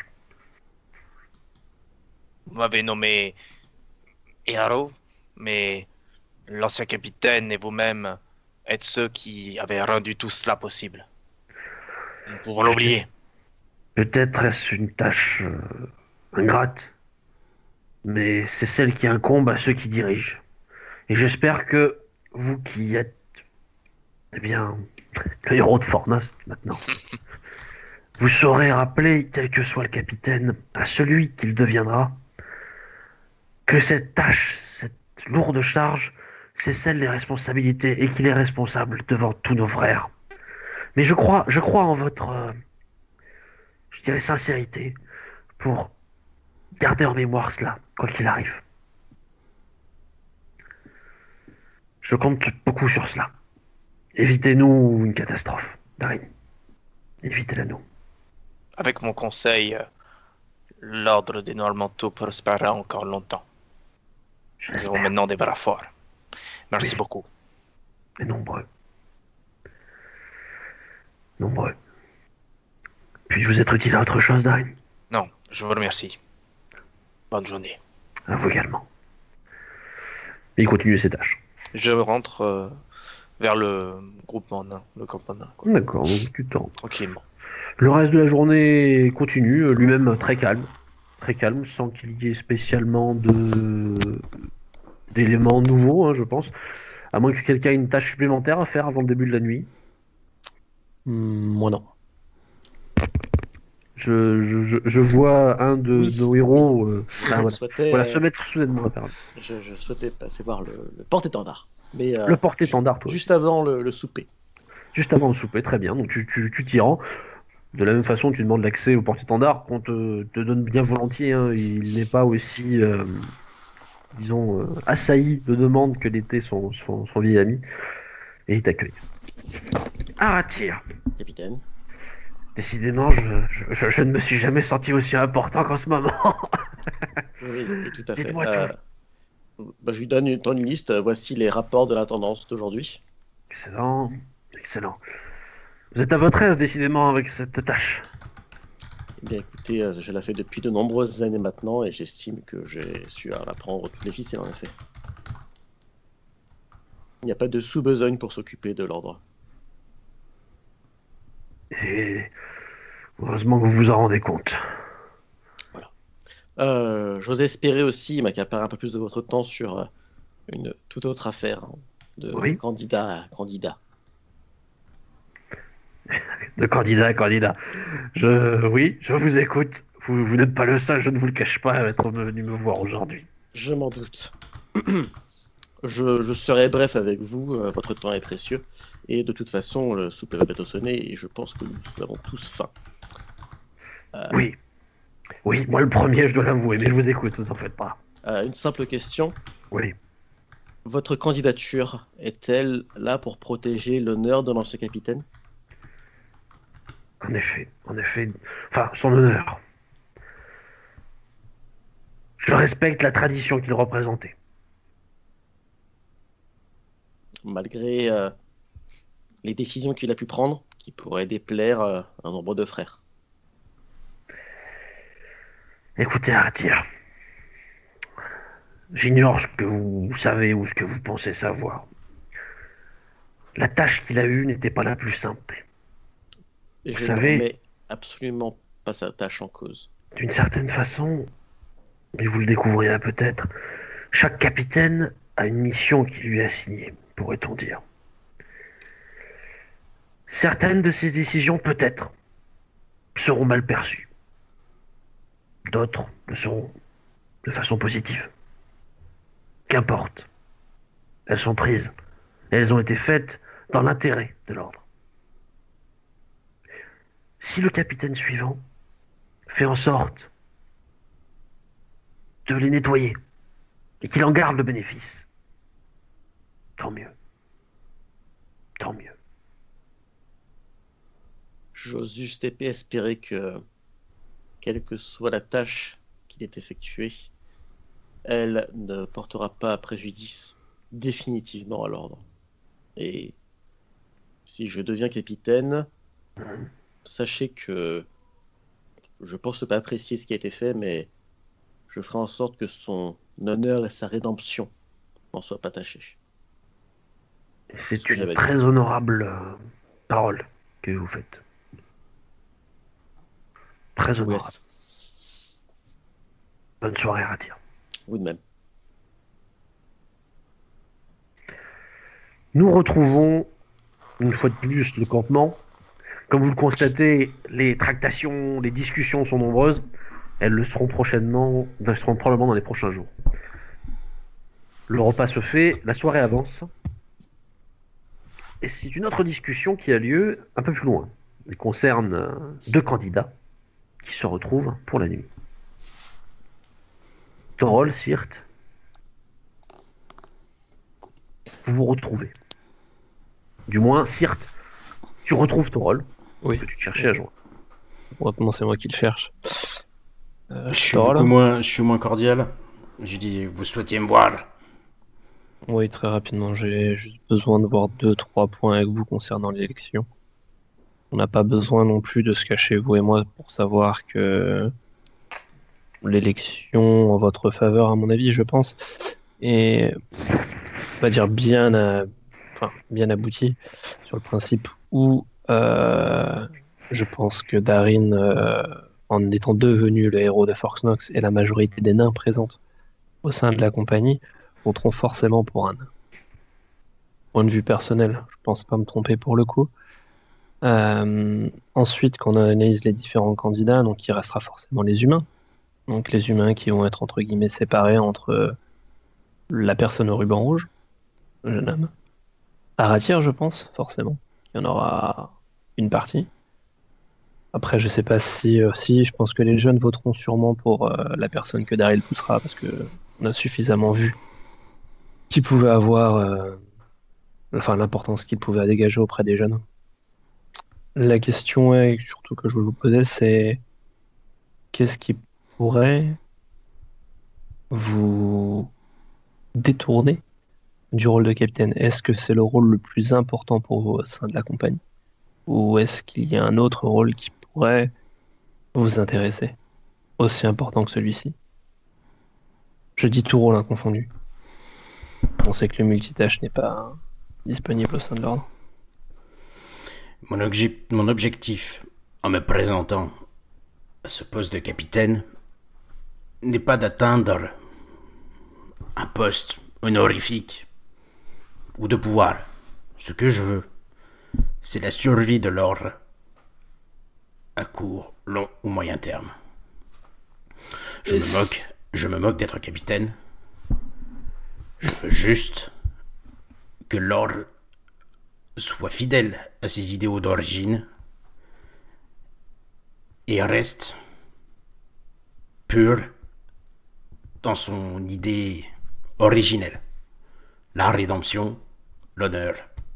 Vous m'avez nommé héros, mais l'ancien capitaine et vous-même êtes ceux qui avaient rendu tout cela possible. Nous pouvons l'oublier. Peut-être est-ce une tâche ingrate, mais c'est celle qui incombe à ceux qui dirigent. Et j'espère que vous qui êtes, eh bien, le héros de Fornost maintenant, vous saurez rappeler, quel que soit le capitaine, à celui qu'il deviendra, que cette tâche, cette lourde charge, c'est celle des responsabilités et qu'il est responsable devant tous nos frères. Mais je crois en votre, je dirais, sincérité pour garder en mémoire cela, quoi qu'il arrive. Je compte beaucoup sur cela. Évitez-nous une catastrophe, Darin. Évitez-la nous. Avec mon conseil, l'ordre des Noirs-Manteaux prospérera encore longtemps. Nous avons J'espère. maintenant des bras forts. Merci Oui. beaucoup. Et nombreux. Nombreux. Puis-je vous être utile à autre chose, Darin? Non, je vous remercie. Bonne journée. À vous également. Et il continue ses tâches. Je rentre vers le groupement nain, le campement nain, quoi. D'accord, donc du temps. Tranquillement. Le reste de la journée continue, lui-même très calme, sans qu'il y ait spécialement d'éléments nouveaux, hein, je pense. À moins que quelqu'un ait une tâche supplémentaire à faire avant le début de la nuit. Moi non. Je vois un de Oui. nos héros Je souhaitais, se mettre soudainement à perdre. je souhaitais passer voir le porte-étendard. Mais Le porte-étendard, toi. juste avant le souper. Juste avant le souper, très bien. Donc tu t'y rends. De la même façon, tu demandes l'accès au porte-étendard qu'on te donne bien volontiers, hein. Il n'est pas aussi, disons, assailli de demandes que l'était son vieil ami. Et il t'accueille. Aratir. Capitaine. Décidément, je ne me suis jamais senti aussi important qu'en ce moment. Oui, tout à fait. Dites-moi Je lui donne une liste. Voici les rapports de l'intendance d'aujourd'hui. Excellent, excellent. Vous êtes à votre aise, décidément, avec cette tâche. Eh bien, écoutez, je la fais depuis de nombreuses années maintenant et j'estime que j'ai su en apprendre toutes les ficelles, en effet. Il n'y a pas de sous-besogne pour s'occuper de l'ordre. Et heureusement que vous vous en rendez compte. J'ose espérer aussi m'accaparer un peu plus de votre temps sur une toute autre affaire, hein, de Oui. candidat à candidat. De candidat à candidat. Oui, je vous écoute. Vous n'êtes pas le seul, je ne vous le cache pas, à être venu me voir aujourd'hui. Je m'en doute. Je serai bref avec vous, votre temps est précieux. Et de toute façon, le souper va bientôt sonner et je pense que nous avons tous faim. Oui. Oui, moi le premier, je dois l'avouer, mais je vous écoute, vous en faites pas. Une simple question. Oui. Votre candidature est-elle là pour protéger l'honneur de l'ancien capitaine? En effet. Enfin, son honneur. Je respecte la tradition qu'il représentait. Malgré les décisions qu'il a pu prendre, qui pourraient déplaire un nombre de frères. Écoutez, Aratir. J'ignore ce que vous savez ou ce que vous pensez savoir. La tâche qu'il a eue n'était pas la plus simple. Et Vous je savez- ne remets absolument pas sa tâche en cause. D'une certaine façon, et vous le découvrirez peut-être, chaque capitaine a une mission qui lui est assignée, pourrait-on dire. Certaines de ses décisions, peut-être, seront mal perçues. D'autres le seront de façon positive. Qu'importe. Elles sont prises. Et elles ont été faites dans l'intérêt de l'ordre. Si le capitaine suivant fait en sorte de les nettoyer et qu'il en garde le bénéfice, tant mieux. Tant mieux. J'ose juste espérer que, quelle que soit la tâche qu'il ait effectuée, elle ne portera pas préjudice définitivement à l'ordre. Et si je deviens capitaine, sachez que je pense ne pas apprécier ce qui a été fait, mais je ferai en sorte que son honneur et sa rédemption n'en soient pas tachés. C'est que une j'avais très honorable parole que vous faites. Très Je vous honorable. laisse. Bonne soirée, Ratir. Vous de même. Nous retrouvons une fois de plus le campement. Comme vous le constatez, les tractations, les discussions sont nombreuses. Elles le seront prochainement, elles seront probablement dans les prochains jours. Le repas se fait, la soirée avance. Et c'est une autre discussion qui a lieu un peu plus loin. Elle concerne deux candidats qui se retrouvent pour la nuit. Thorol, Syrte, vous vous retrouvez. Du moins, Syrte, tu retrouves Thorol, Oui. que tu cherchais à joindre. Heureusement, c'est moi qui le cherche. Je suis Thorol. je suis moins cordial. J'ai dit, vous souhaitiez me voir. Oui, très rapidement. J'ai juste besoin de voir 2-3 points avec vous concernant l'élection. On n'a pas besoin non plus de se cacher, vous et moi, pour savoir que l'élection en votre faveur, à mon avis, je pense, est, on va dire, bien aboutie sur le principe où je pense que Darin, en étant devenu le héros de Forksnox et la majorité des nains présentes au sein de la compagnie, voteront forcément pour un nain. Point de vue personnel, je pense pas me tromper pour le coup. Ensuite, quand on analyse les différents candidats, donc il restera forcément les humains. Donc les humains qui vont être entre guillemets séparés entre la personne au ruban rouge, le jeune homme, Aratir, je pense, forcément. Il y en aura une partie. Après, je sais pas si je pense que les jeunes voteront sûrement pour la personne que Daryl poussera, parce que on a suffisamment vu qu'il pouvait avoir, l'importance qu'il pouvait dégager auprès des jeunes. La question est, surtout que je veux vous poser, c'est qu'est-ce qui pourrait vous détourner du rôle de capitaine? Est-ce que c'est le rôle le plus important pour vous au sein de la compagnie? Ou est-ce qu'il y a un autre rôle qui pourrait vous intéresser, aussi important que celui-ci? Je dis tout rôle inconfondu. On sait que le multitâche n'est pas disponible au sein de l'ordre. Mon objectif, en me présentant à ce poste de capitaine, n'est pas d'atteindre un poste honorifique ou de pouvoir. Ce que je veux, c'est la survie de l'ordre à court, long ou moyen terme. Je me moque d'être capitaine. Je veux juste que l'ordre soit fidèle à ses idéaux d'origine et reste pur dans son idée originelle. La rédemption, l'honneur.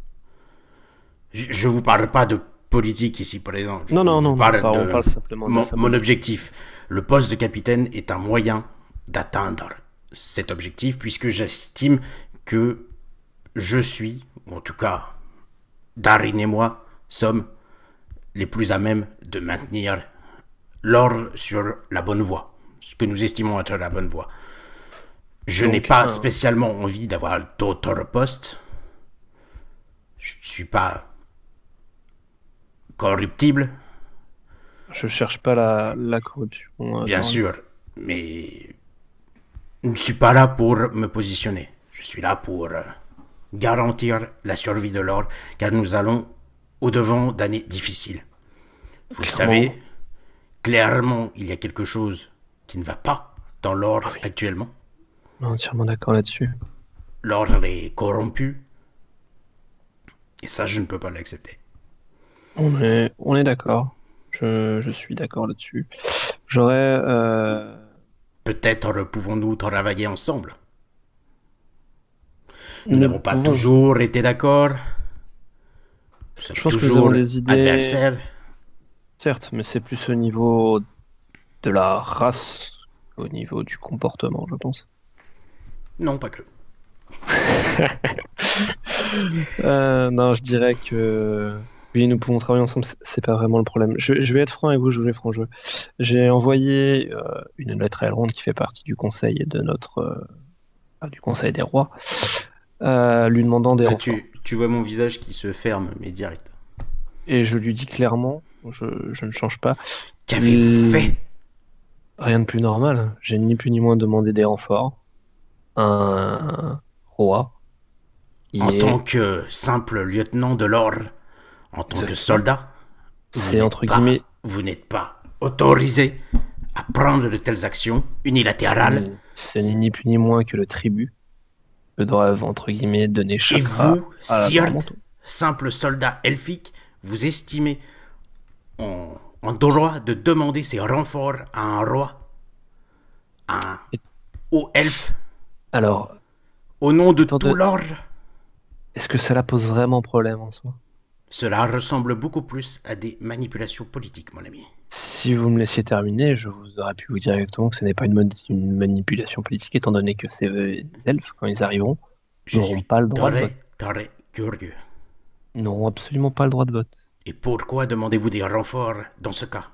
Je vous parle pas de politique ici présent. Non, on parle simplement de mon objectif. Le poste de capitaine est un moyen d'atteindre cet objectif, puisque j'estime que je suis, ou en tout cas Darin et moi, sommes les plus à même de maintenir l'ordre sur la bonne voie, ce que nous estimons être la bonne voie. Je n'ai pas spécialement envie d'avoir d'autres postes. Je ne suis pas corruptible. Je cherche pas la corruption. Bien sûr, mais je ne suis pas là pour me positionner. Je suis là pour garantir la survie de l'ordre, car nous allons au-devant d'années difficiles. Vous le savez, clairement, il y a quelque chose qui ne va pas dans l'ordre actuellement. Entièrement d'accord là-dessus. L'ordre est corrompu, et ça, je ne peux pas l'accepter. On est d'accord. Je suis d'accord là-dessus. J'aurais... Peut-être pouvons-nous travailler ensemble. Nous n'avons pas toujours été d'accord. Nous sommes Je pense que nous toujours avons des idées, adversaires. certes, mais c'est plus au niveau de la race qu'au niveau du comportement, je pense. Non, pas que. Non, je dirais que oui, nous pouvons travailler ensemble, c'est pas vraiment le problème. Je vais être franc avec vous, je vais franc jeu. J'ai envoyé une lettre à Elrond qui fait partie du conseil de du conseil des rois, lui demandant des Là, renforts. tu vois mon visage qui se ferme, mais direct. Et je lui dis clairement, je ne change pas. Qu'avez-vous fait? Rien de plus normal. J'ai ni plus ni moins demandé des renforts. Un roi qui En est, tant que simple lieutenant de l'ordre, en tant que Exactement. soldat, c'est entre guillemets, vous n'êtes pas autorisé à prendre de telles actions unilatérales. ce n'est ni plus ni moins que le tribut que doivent entre guillemets donner Et chakra vous, à la Sirt, Noirmanteau. simple soldat elfique, vous estimez en droit de demander ces renforts à un roi, à un haut elfe, Alors, au nom de Tant tout de- l'ordre? est-ce que cela pose vraiment problème en soi? Cela ressemble beaucoup plus à des manipulations politiques, mon ami. Si vous me laissiez terminer, je vous aurais pu vous dire exactement que ce n'est pas une manipulation politique, étant donné que ces elfes, quand ils arriveront, Je n'auront suis pas le droit de vote. très curieux. N'auront absolument pas le droit de vote. Et pourquoi demandez-vous des renforts dans ce cas?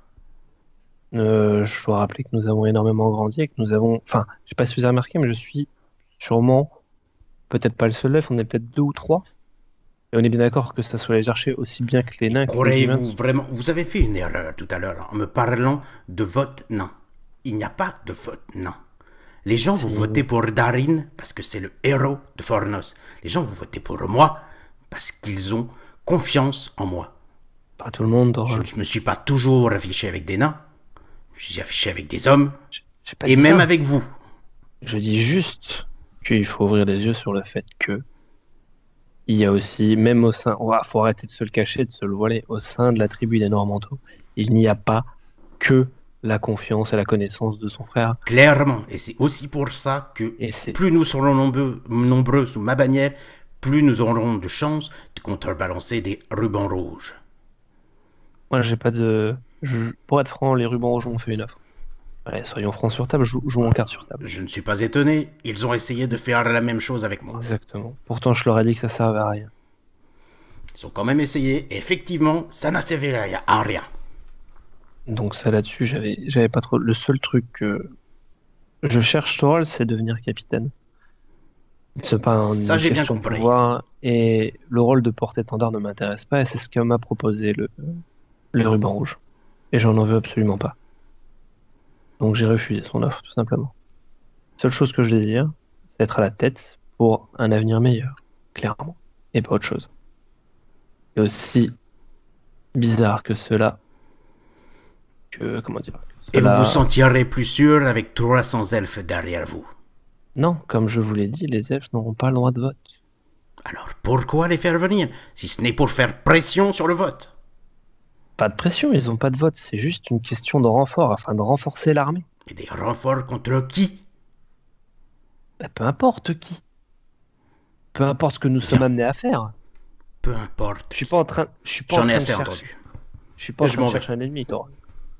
Je dois rappeler que nous avons énormément grandi et que nous avons... Enfin, je sais pas si vous avez remarqué, mais je suis sûrement, peut-être pas le seul elfe, on est peut-être deux ou trois. Et on est bien d'accord que ça soit les archers aussi bien que les nains, que les Croyez-vous humains. vraiment? Vous avez fait une erreur tout à l'heure en me parlant de vote non. Il n'y a pas de vote non. Les gens vont voter pour Darin parce que c'est le héros de Fornos. Les gens vont voter pour moi parce qu'ils ont confiance en moi. Pas tout le monde. Je ne me suis pas toujours affiché avec des nains. Je suis affiché avec des hommes J'ai pas et dit même ça. avec vous. Je dis juste qu'il faut ouvrir les yeux sur le fait que il y a aussi, même au sein, faut arrêter de se le cacher, de se le voiler, au sein de la tribu des Normanteaux, il n'y a pas que la confiance et la connaissance de son frère. Clairement. Et c'est aussi pour ça que Et c'est, plus nous serons nombreux sous ma bannière, plus nous aurons de chances de contrebalancer des rubans rouges. moi, j'ai pas de, pour être franc, les rubans rouges m'ont fait une offre. Allez, soyons francs sur table, jouons en carte sur table. Je ne suis pas étonné, ils ont essayé de faire la même chose avec moi. Exactement. Pourtant, je leur ai dit que ça servait à rien. Ils ont quand même essayé, et effectivement, ça n'a servi à rien. Donc ça là-dessus, j'avais pas trop. Le seul truc que je cherche Torol, c'est devenir capitaine. C'est pas Ça, une j'ai bien question de compris. pouvoir, et le rôle de porte-étendard ne m'intéresse pas, et c'est ce que m'a proposé le ruban rouge. Et j'en en veux absolument pas. Donc j'ai refusé son offre, tout simplement. Seule chose que je désire, c'est être à la tête pour un avenir meilleur, clairement, et pas autre chose. Et aussi bizarre que cela, comment dire, Et vous cela- vous sentirez plus sûr avec 300 elfes derrière vous. Non, comme je vous l'ai dit, les elfes n'auront pas le droit de vote. Alors pourquoi les faire venir, si ce n'est pour faire pression sur le vote? Pas de pression, ils n'ont pas de vote, c'est juste une question de renfort afin de renforcer l'armée. Et des renforts contre qui? Bah, peu importe qui. Peu importe ce que nous sommes Bien. amenés à faire. Peu importe. Je suis pas en train, je suis pas en J'en ai train de assez chercher- entendu. Je suis pas en Je train de m'en vais. chercher un ennemi, toi.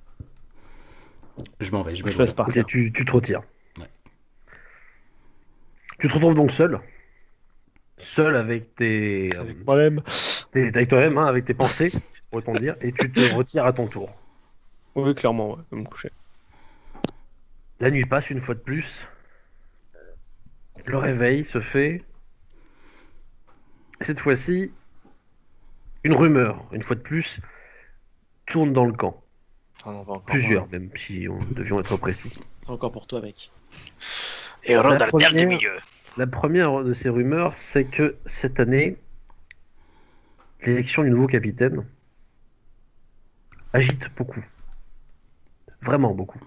Je m'en vais, je Je vais te laisse loin. partir. Ok, tu te retires. Ouais. Tu te retrouves donc seul. Seul avec moi-même. avec toi-même, hein, avec tes pensées, pourrait-on dire, et tu te retires à ton tour. Oui, clairement, ouais, je vais me coucher. La nuit passe une fois de plus. Le réveil se fait. Cette fois-ci, une rumeur, une fois de plus, tourne dans le camp. Ah non, pas encore. Plusieurs, même si on devions être précis. Encore pour toi, mec. Héros La dans le terre du première- milieu. La première de ces rumeurs, c'est que cette année, l'élection du nouveau capitaine agite beaucoup. Vraiment beaucoup.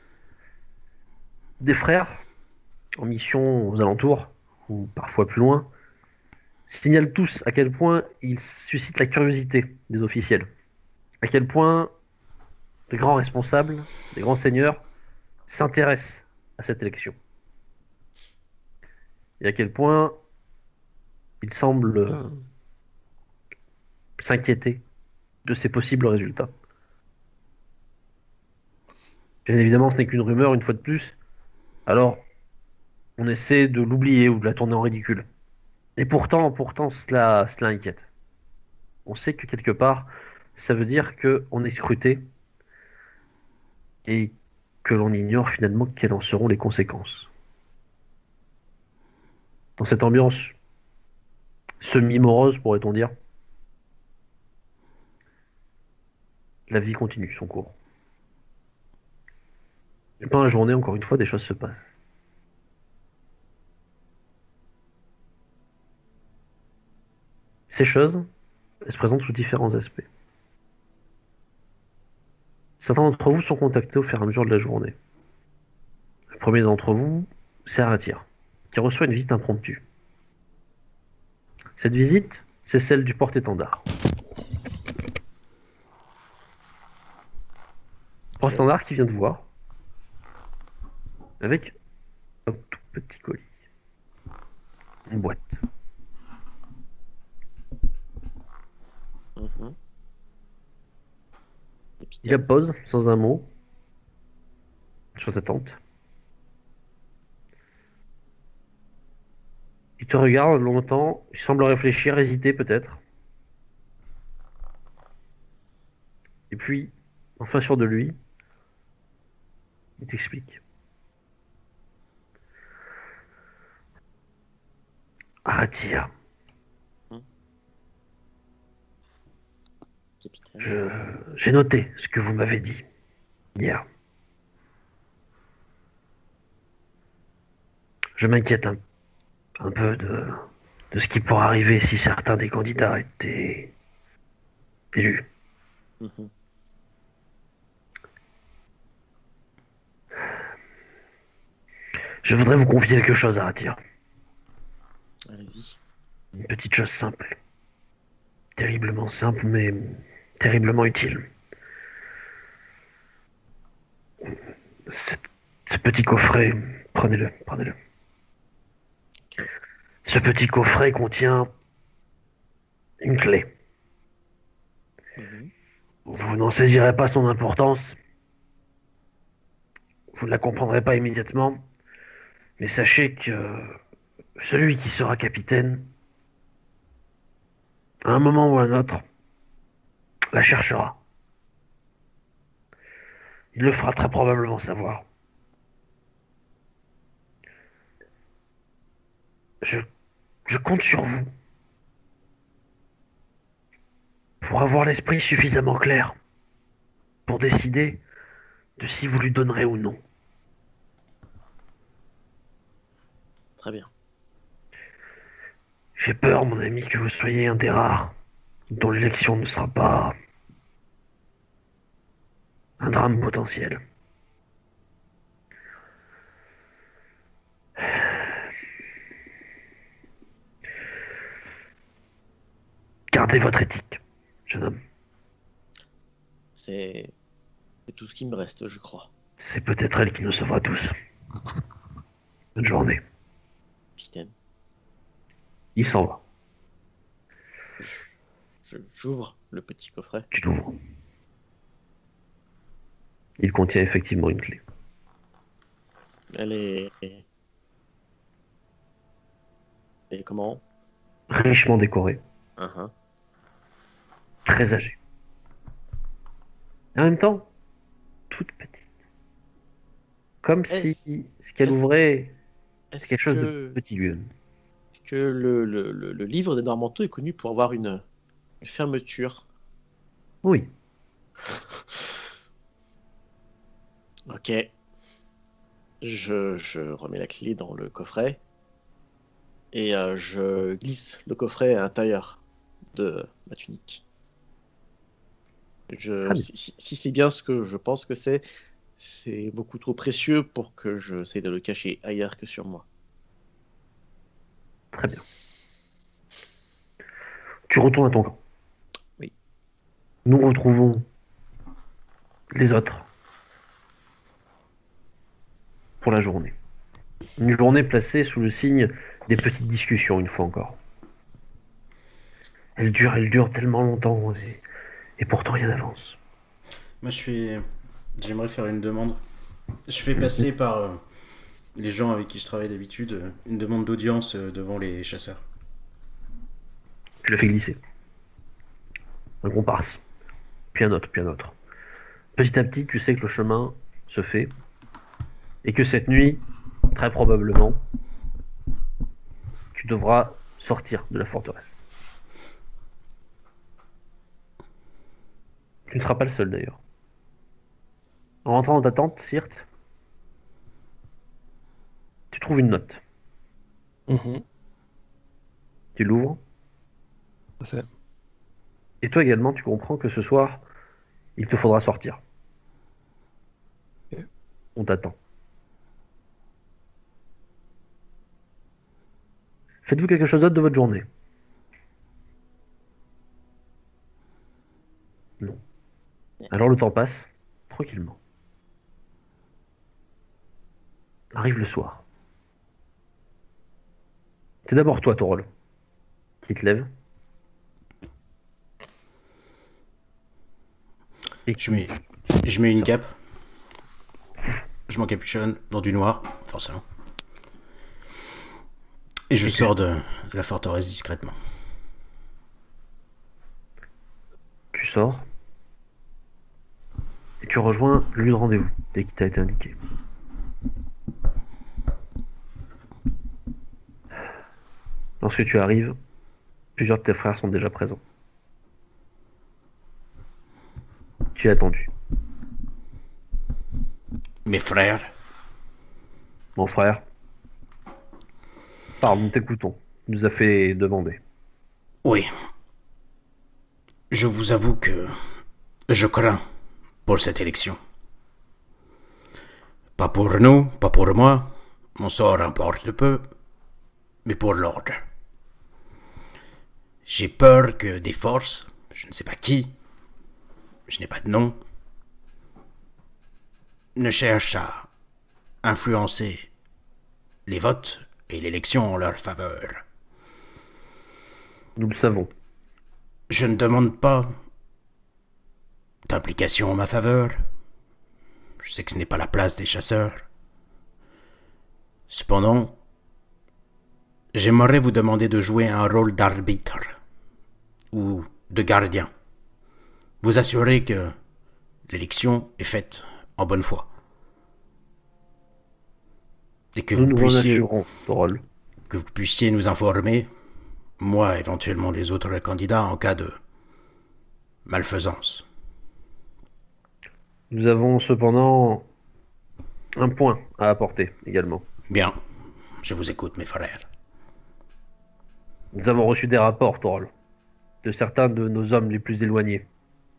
Des frères, en mission aux alentours, ou parfois plus loin, signalent tous à quel point il suscite la curiosité des officiels. À quel point des grands responsables, des grands seigneurs s'intéressent à cette élection. Et à quel point il semble s'inquiéter de ces possibles résultats. Bien évidemment, ce n'est qu'une rumeur, une fois de plus. Alors, on essaie de l'oublier ou de la tourner en ridicule. Et pourtant, cela inquiète. On sait que quelque part, ça veut dire qu'on est scruté et que l'on ignore finalement quelles en seront les conséquences. Dans cette ambiance semi-morose, pourrait-on dire, la vie continue son cours. Et pendant la journée, encore une fois, des choses se passent. Ces choses, elles se présentent sous différents aspects. Certains d'entre vous sont contactés au fur et à mesure de la journée. Le premier d'entre vous, c'est Aratir, qui reçoit une visite impromptue. Cette visite, c'est celle du porte-étendard. Porte-étendard qui vient de voir, avec un tout petit colis. Une boîte. Mhm. Il la pose, sans un mot, sur ta tente. Il te regarde longtemps, il semble réfléchir, hésiter peut-être. Et puis, enfin sûr de lui, il t'explique. Aratir, Capitaine. j'ai noté ce que vous m'avez dit hier. Je m'inquiète un peu de ce qui pourrait arriver si certains des candidats étaient élus. Mhm. Je voudrais vous confier quelque chose, Aratir. Allez-y. Une petite chose simple. Terriblement simple, mais terriblement utile. Ce petit coffret, prenez-le, prenez-le. Ce petit coffret contient une clé. Mhm. Vous n'en saisirez pas son importance. Vous ne la comprendrez pas immédiatement. Mais sachez que celui qui sera capitaine, à un moment ou à un autre, la cherchera. Il le fera très probablement savoir. Je compte sur vous pour avoir l'esprit suffisamment clair pour décider de si vous lui donnerez ou non. Très bien. J'ai peur, mon ami, que vous soyez un des rares dont l'élection ne sera pas un drame potentiel. Gardez votre éthique, jeune homme. C'est tout ce qui me reste, je crois. C'est peut-être elle qui nous sauvera tous. Bonne journée. Capitaine. Il s'en va. J'ouvre le petit coffret. Tu l'ouvres. Il contient effectivement une clé. Elle est... Et comment? Richement décorée, Uh-huh. très âgée. Et en même temps, toute petite. Comme si ce qu'elle ouvrait, c'est quelque chose de petit lieu. Est-ce que le livre des Normanteaux est connu pour avoir une fermeture? Oui. Ok. Je remets la clé dans le coffret et je glisse le coffret à l'intérieur de ma tunique. Très bien. Si c'est bien ce que je pense que c'est beaucoup trop précieux pour que j'essaie de le cacher ailleurs que sur moi. Très bien. Tu retournes à ton camp. Oui. Nous retrouvons les autres pour la journée. Une journée placée sous le signe des petites discussions, une fois encore. Elle dure tellement longtemps et pourtant rien n'avance. Moi, j'aimerais faire une demande. Je fais passer par les gens avec qui je travaille d'habitude une demande d'audience devant les chasseurs. Tu le fais glisser. Un comparse. Puis un autre, puis un autre. Petit à petit, tu sais que le chemin se fait et que cette nuit, très probablement, tu devras sortir de la forteresse. Tu ne seras pas le seul d'ailleurs. En rentrant dans ta tente, Sirte, tu trouves une note. Mhm. Tu l'ouvres. C'est- Et toi également, tu comprends que ce soir, il te faudra sortir. Ok. On t'attend. Faites-vous quelque chose d'autre de votre journée? Non. Alors le temps passe, tranquillement. Arrive le soir. C'est d'abord toi, Torol, qui te lève. Et Je mets une cape. Je m'encapuchonne dans du noir, forcément. Et je sors de la forteresse discrètement. tu sors. Et tu rejoins le lieu de rendez-vous, dès qu'il t'a été indiqué. Lorsque tu arrives, plusieurs de tes frères sont déjà présents. Tu es attendu. Mes frères, Mon frère, parle, nous t'écoutons. Il nous a fait demander. oui. Je vous avoue que je crains pour cette élection. Pas pour nous, pas pour moi, mon sort importe peu, mais pour l'ordre. J'ai peur que des forces, je ne sais pas qui, je n'ai pas de nom, ne cherchent à influencer les votes et l'élection en leur faveur. Nous le savons. Je ne demande pas d'implication en ma faveur. Je sais que ce n'est pas la place des chasseurs. Cependant, j'aimerais vous demander de jouer un rôle d'arbitre ou de gardien. Vous assurer que l'élection est faite en bonne foi. Et que Nous nous en assurons, Torol. que vous puissiez nous informer, moi, éventuellement les autres candidats, en cas de malfaisance. Nous avons cependant un point à apporter également. Bien, je vous écoute, mes frères. Nous avons reçu des rapports, Torol, de certains de nos hommes les plus éloignés.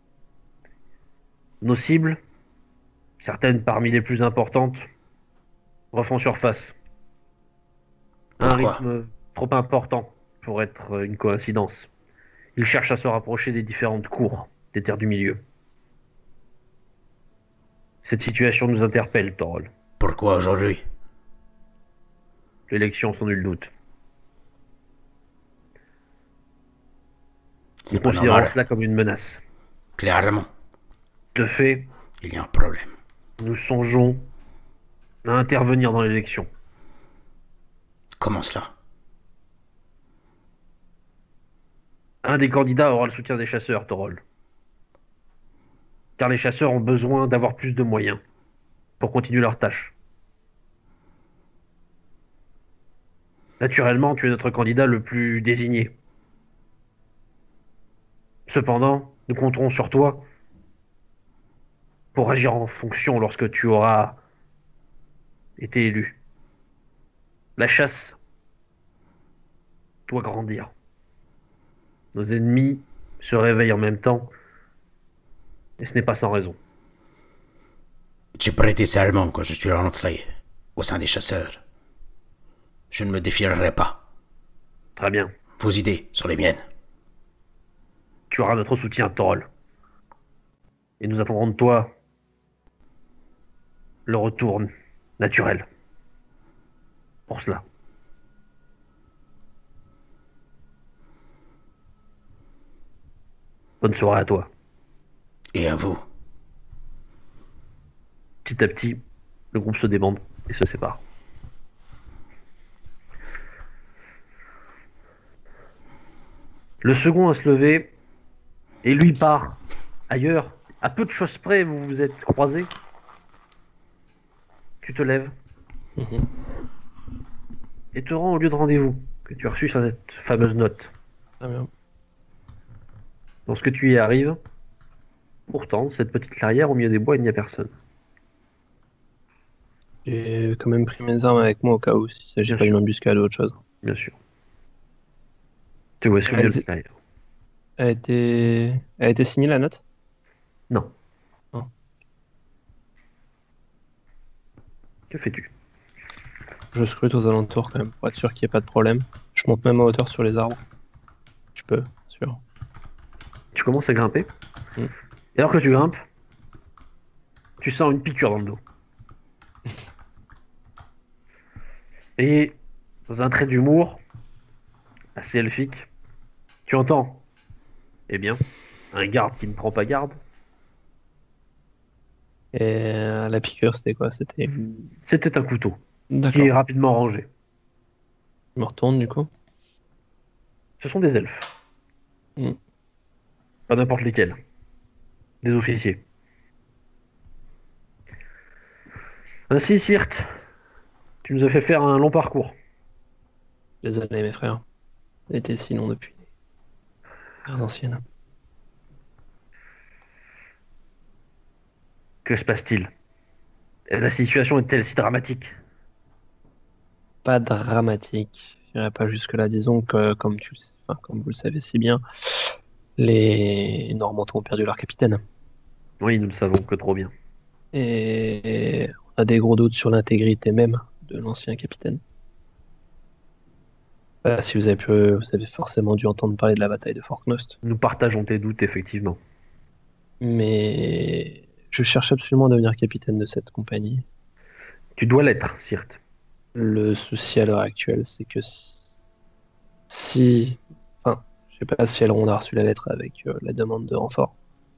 Nos cibles, certaines parmi les plus importantes, refont surface. Un Pourquoi? rythme trop important pour être une coïncidence. Ils cherchent à se rapprocher des différentes cours des terres du milieu. Cette situation nous interpelle, Torol. Pourquoi aujourd'hui? L'élection, sans nul doute. Ce Nous n'est pas considérons normal. cela comme une menace. Clairement, De fait, il y a un problème. nous songeons à intervenir dans l'élection. Comment cela? Un des candidats aura le soutien des chasseurs, Torol. Car les chasseurs ont besoin d'avoir plus de moyens pour continuer leur tâche. Naturellement, tu es notre candidat le plus désigné. Cependant, nous compterons sur toi pour agir en fonction lorsque tu auras été élu. La chasse doit grandir. Nos ennemis se réveillent en même temps, et ce n'est pas sans raison. J'ai prêté serment quand je suis rentré au sein des chasseurs. Je ne me défierai pas. Très bien. Vos idées sont les miennes. Tu auras notre soutien, Torol. Et nous attendrons de toi le retour naturel. Pour cela. Bonne soirée à toi. Et à vous. Petit à petit, le groupe se débande et se sépare. Le second à se lever, et lui part ailleurs. À peu de choses près, vous vous êtes croisés. Tu te lèves Mhm. et te rends au lieu de rendez-vous que tu as reçu sur cette fameuse note. Très bien. Lorsque tu y arrives, pourtant, cette petite clairière au milieu des bois, il n'y a personne. J'ai quand même pris mes armes avec moi au cas où, s'il s'agit Bien pas d'une sûr. embuscade ou autre chose. Bien sûr. Tu vois, au Elle milieu a de la été, clairière. elle a été signée la note? Non. Non. Que fais-tu? Je scrute aux alentours quand même pour être sûr qu'il n'y ait pas de problème. Je monte même à hauteur sur les arbres. Je peux, sûr. Tu commences à grimper. Mm. Et alors que tu grimpes, tu sens une piqûre dans le dos. Et dans un trait d'humour assez elfique, tu entends, eh bien, un garde qui ne prend pas garde. Et la piqûre, c'était quoi? C'était. C'était un couteau qui est D'accord. rapidement rangé. Je me retourne du coup. Ce sont des elfes. Mm. Pas n'importe lesquels. Des officiers. Ainsi, Sirte, tu nous as fait faire un long parcours. Désolé mes frères. On était sinon depuis les ères anciennes. Que se passe-t-il? La situation est-elle si dramatique? Pas dramatique. Je dirais pas jusque-là. Disons que, comme vous le savez si bien, les Normands ont perdu leur capitaine. Oui, nous ne savons que trop bien. Et on a des gros doutes sur l'intégrité même de l'ancien capitaine. Si vous avez forcément dû entendre parler de la bataille de Fort Knost. Nous partageons tes doutes, effectivement. Mais je cherche absolument à devenir capitaine de cette compagnie. Tu dois l'être, Sirte. Le souci à l'heure actuelle, c'est que si... Enfin, je sais pas si Elrond a reçu la lettre avec la demande de renfort.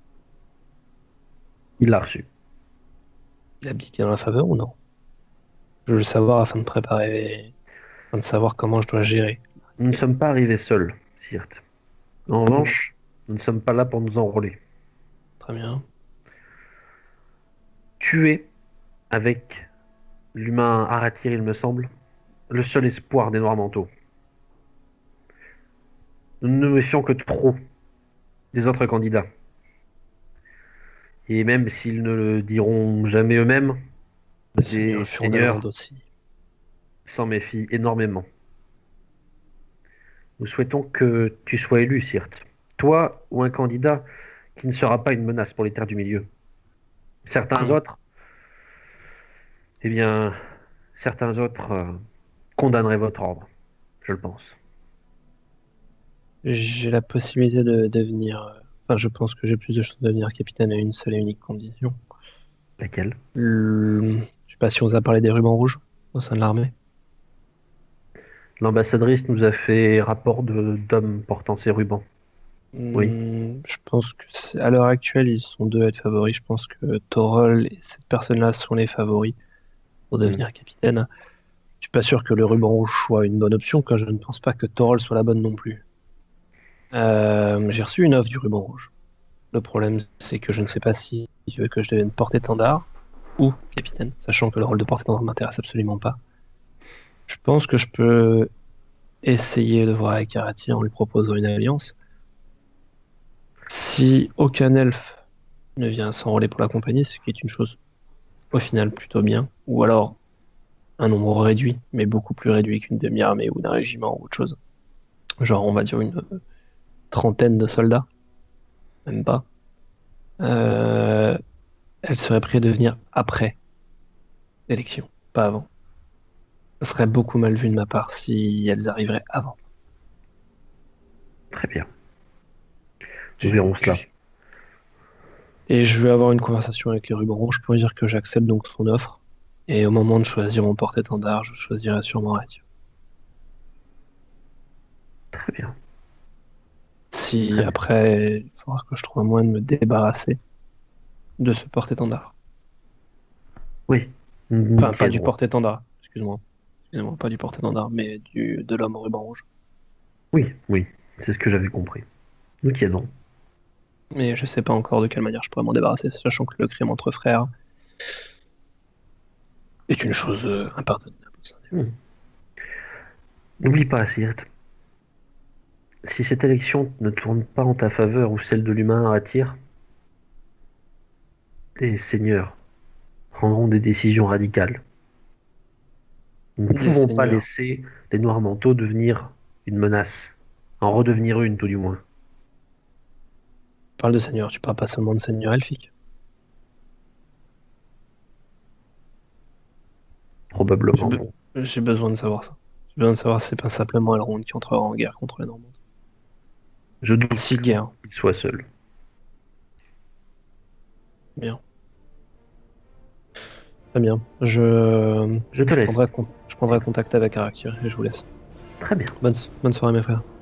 Il l'a reçu. Il a abdiqué dans la faveur ou non? Je veux le savoir afin de savoir comment je dois gérer. Nous ne sommes pas arrivés seuls, Sirte. En revanche, nous ne sommes pas là pour nous enrôler. Très bien. Tu es, avec l'humain Arathir, il me semble, le seul espoir des Noirs-Manteaux. Nous ne nous méfions que trop des autres candidats. Et même s'ils ne le diront jamais eux-mêmes, Le les Seigneur seigneurs Furdelande aussi. s'en méfient énormément. Nous souhaitons que tu sois élu, Sirte. Toi ou un candidat qui ne sera pas une menace pour les terres du milieu. Certains autres, eh bien, certains autres condamneraient votre ordre, je le pense. J'ai la possibilité de devenir... Enfin, je pense que j'ai plus de chances de devenir capitaine à une seule et unique condition. Laquelle? Je sais pas si on vous a parlé des rubans rouges au sein de l'armée. L'ambassadrice nous a fait rapport d'hommes portant ces rubans. Oui. Je pense que à l'heure actuelle, ils sont deux à être favoris. Je pense que Torol et cette personne-là sont les favoris pour devenir capitaine. Je suis pas sûr que le ruban rouge soit une bonne option, car je ne pense pas que Torol soit la bonne non plus. J'ai reçu une offre du ruban rouge. Le problème, c'est que je ne sais pas si il veut que je devienne porte-étendard ou capitaine, sachant que le rôle de porte-étendard ne m'intéresse absolument pas. Je pense que je peux essayer de voir avec Arathir en lui proposant une alliance. Si aucun elfe ne vient s'enrôler pour la compagnie, ce qui est une chose au final plutôt bien, ou alors un nombre réduit, mais beaucoup plus réduit qu'une demi-armée ou d'un régiment ou autre chose. Genre, on va dire une trentaine de soldats, même pas. Elle serait prête à venir après l'élection, pas avant. Ça serait beaucoup mal vu de ma part si elles arriveraient avant. Très bien. Nous verrons cela. Et je vais avoir une conversation avec les rubans rouges pour dire que j'accepte donc son offre. Et au moment de choisir mon porte-étendard, je choisirai sûrement Arathir. Très bien. si Très bien. après, il faudra que je trouve un moyen de me débarrasser de ce porte-étendard. Oui. Enfin, pas Nickel, du bon. porte-étendard, excuse-moi. Excusez-moi, pas du porte-étendard, mais de l'homme au ruban rouge. Oui, oui, c'est ce que j'avais compris. Ok, donc. Mais je sais pas encore de quelle manière je pourrais m'en débarrasser, sachant que le crime entre frères est une chose impardonnable. N'oublie pas, Sirte, si cette élection ne tourne pas en ta faveur ou celle de l'humain attire, les seigneurs prendront des décisions radicales. Nous ne Les pouvons pas seigneurs. laisser les Noirs Manteaux devenir une menace, en redevenir une tout du moins. Tu parles de seigneur, tu parles pas seulement de seigneur elfique. Probablement. J'ai be- Bon. J'ai besoin de savoir ça. J'ai besoin de savoir si c'est pas simplement Elrond qui entrera en guerre contre les Normands. Je doute Si guerre, qu'il soit seul. bien. Très bien. Je Je te laisse. je prendrai contact avec Arakir et je vous laisse. Très bien. Bonne soirée mes frères.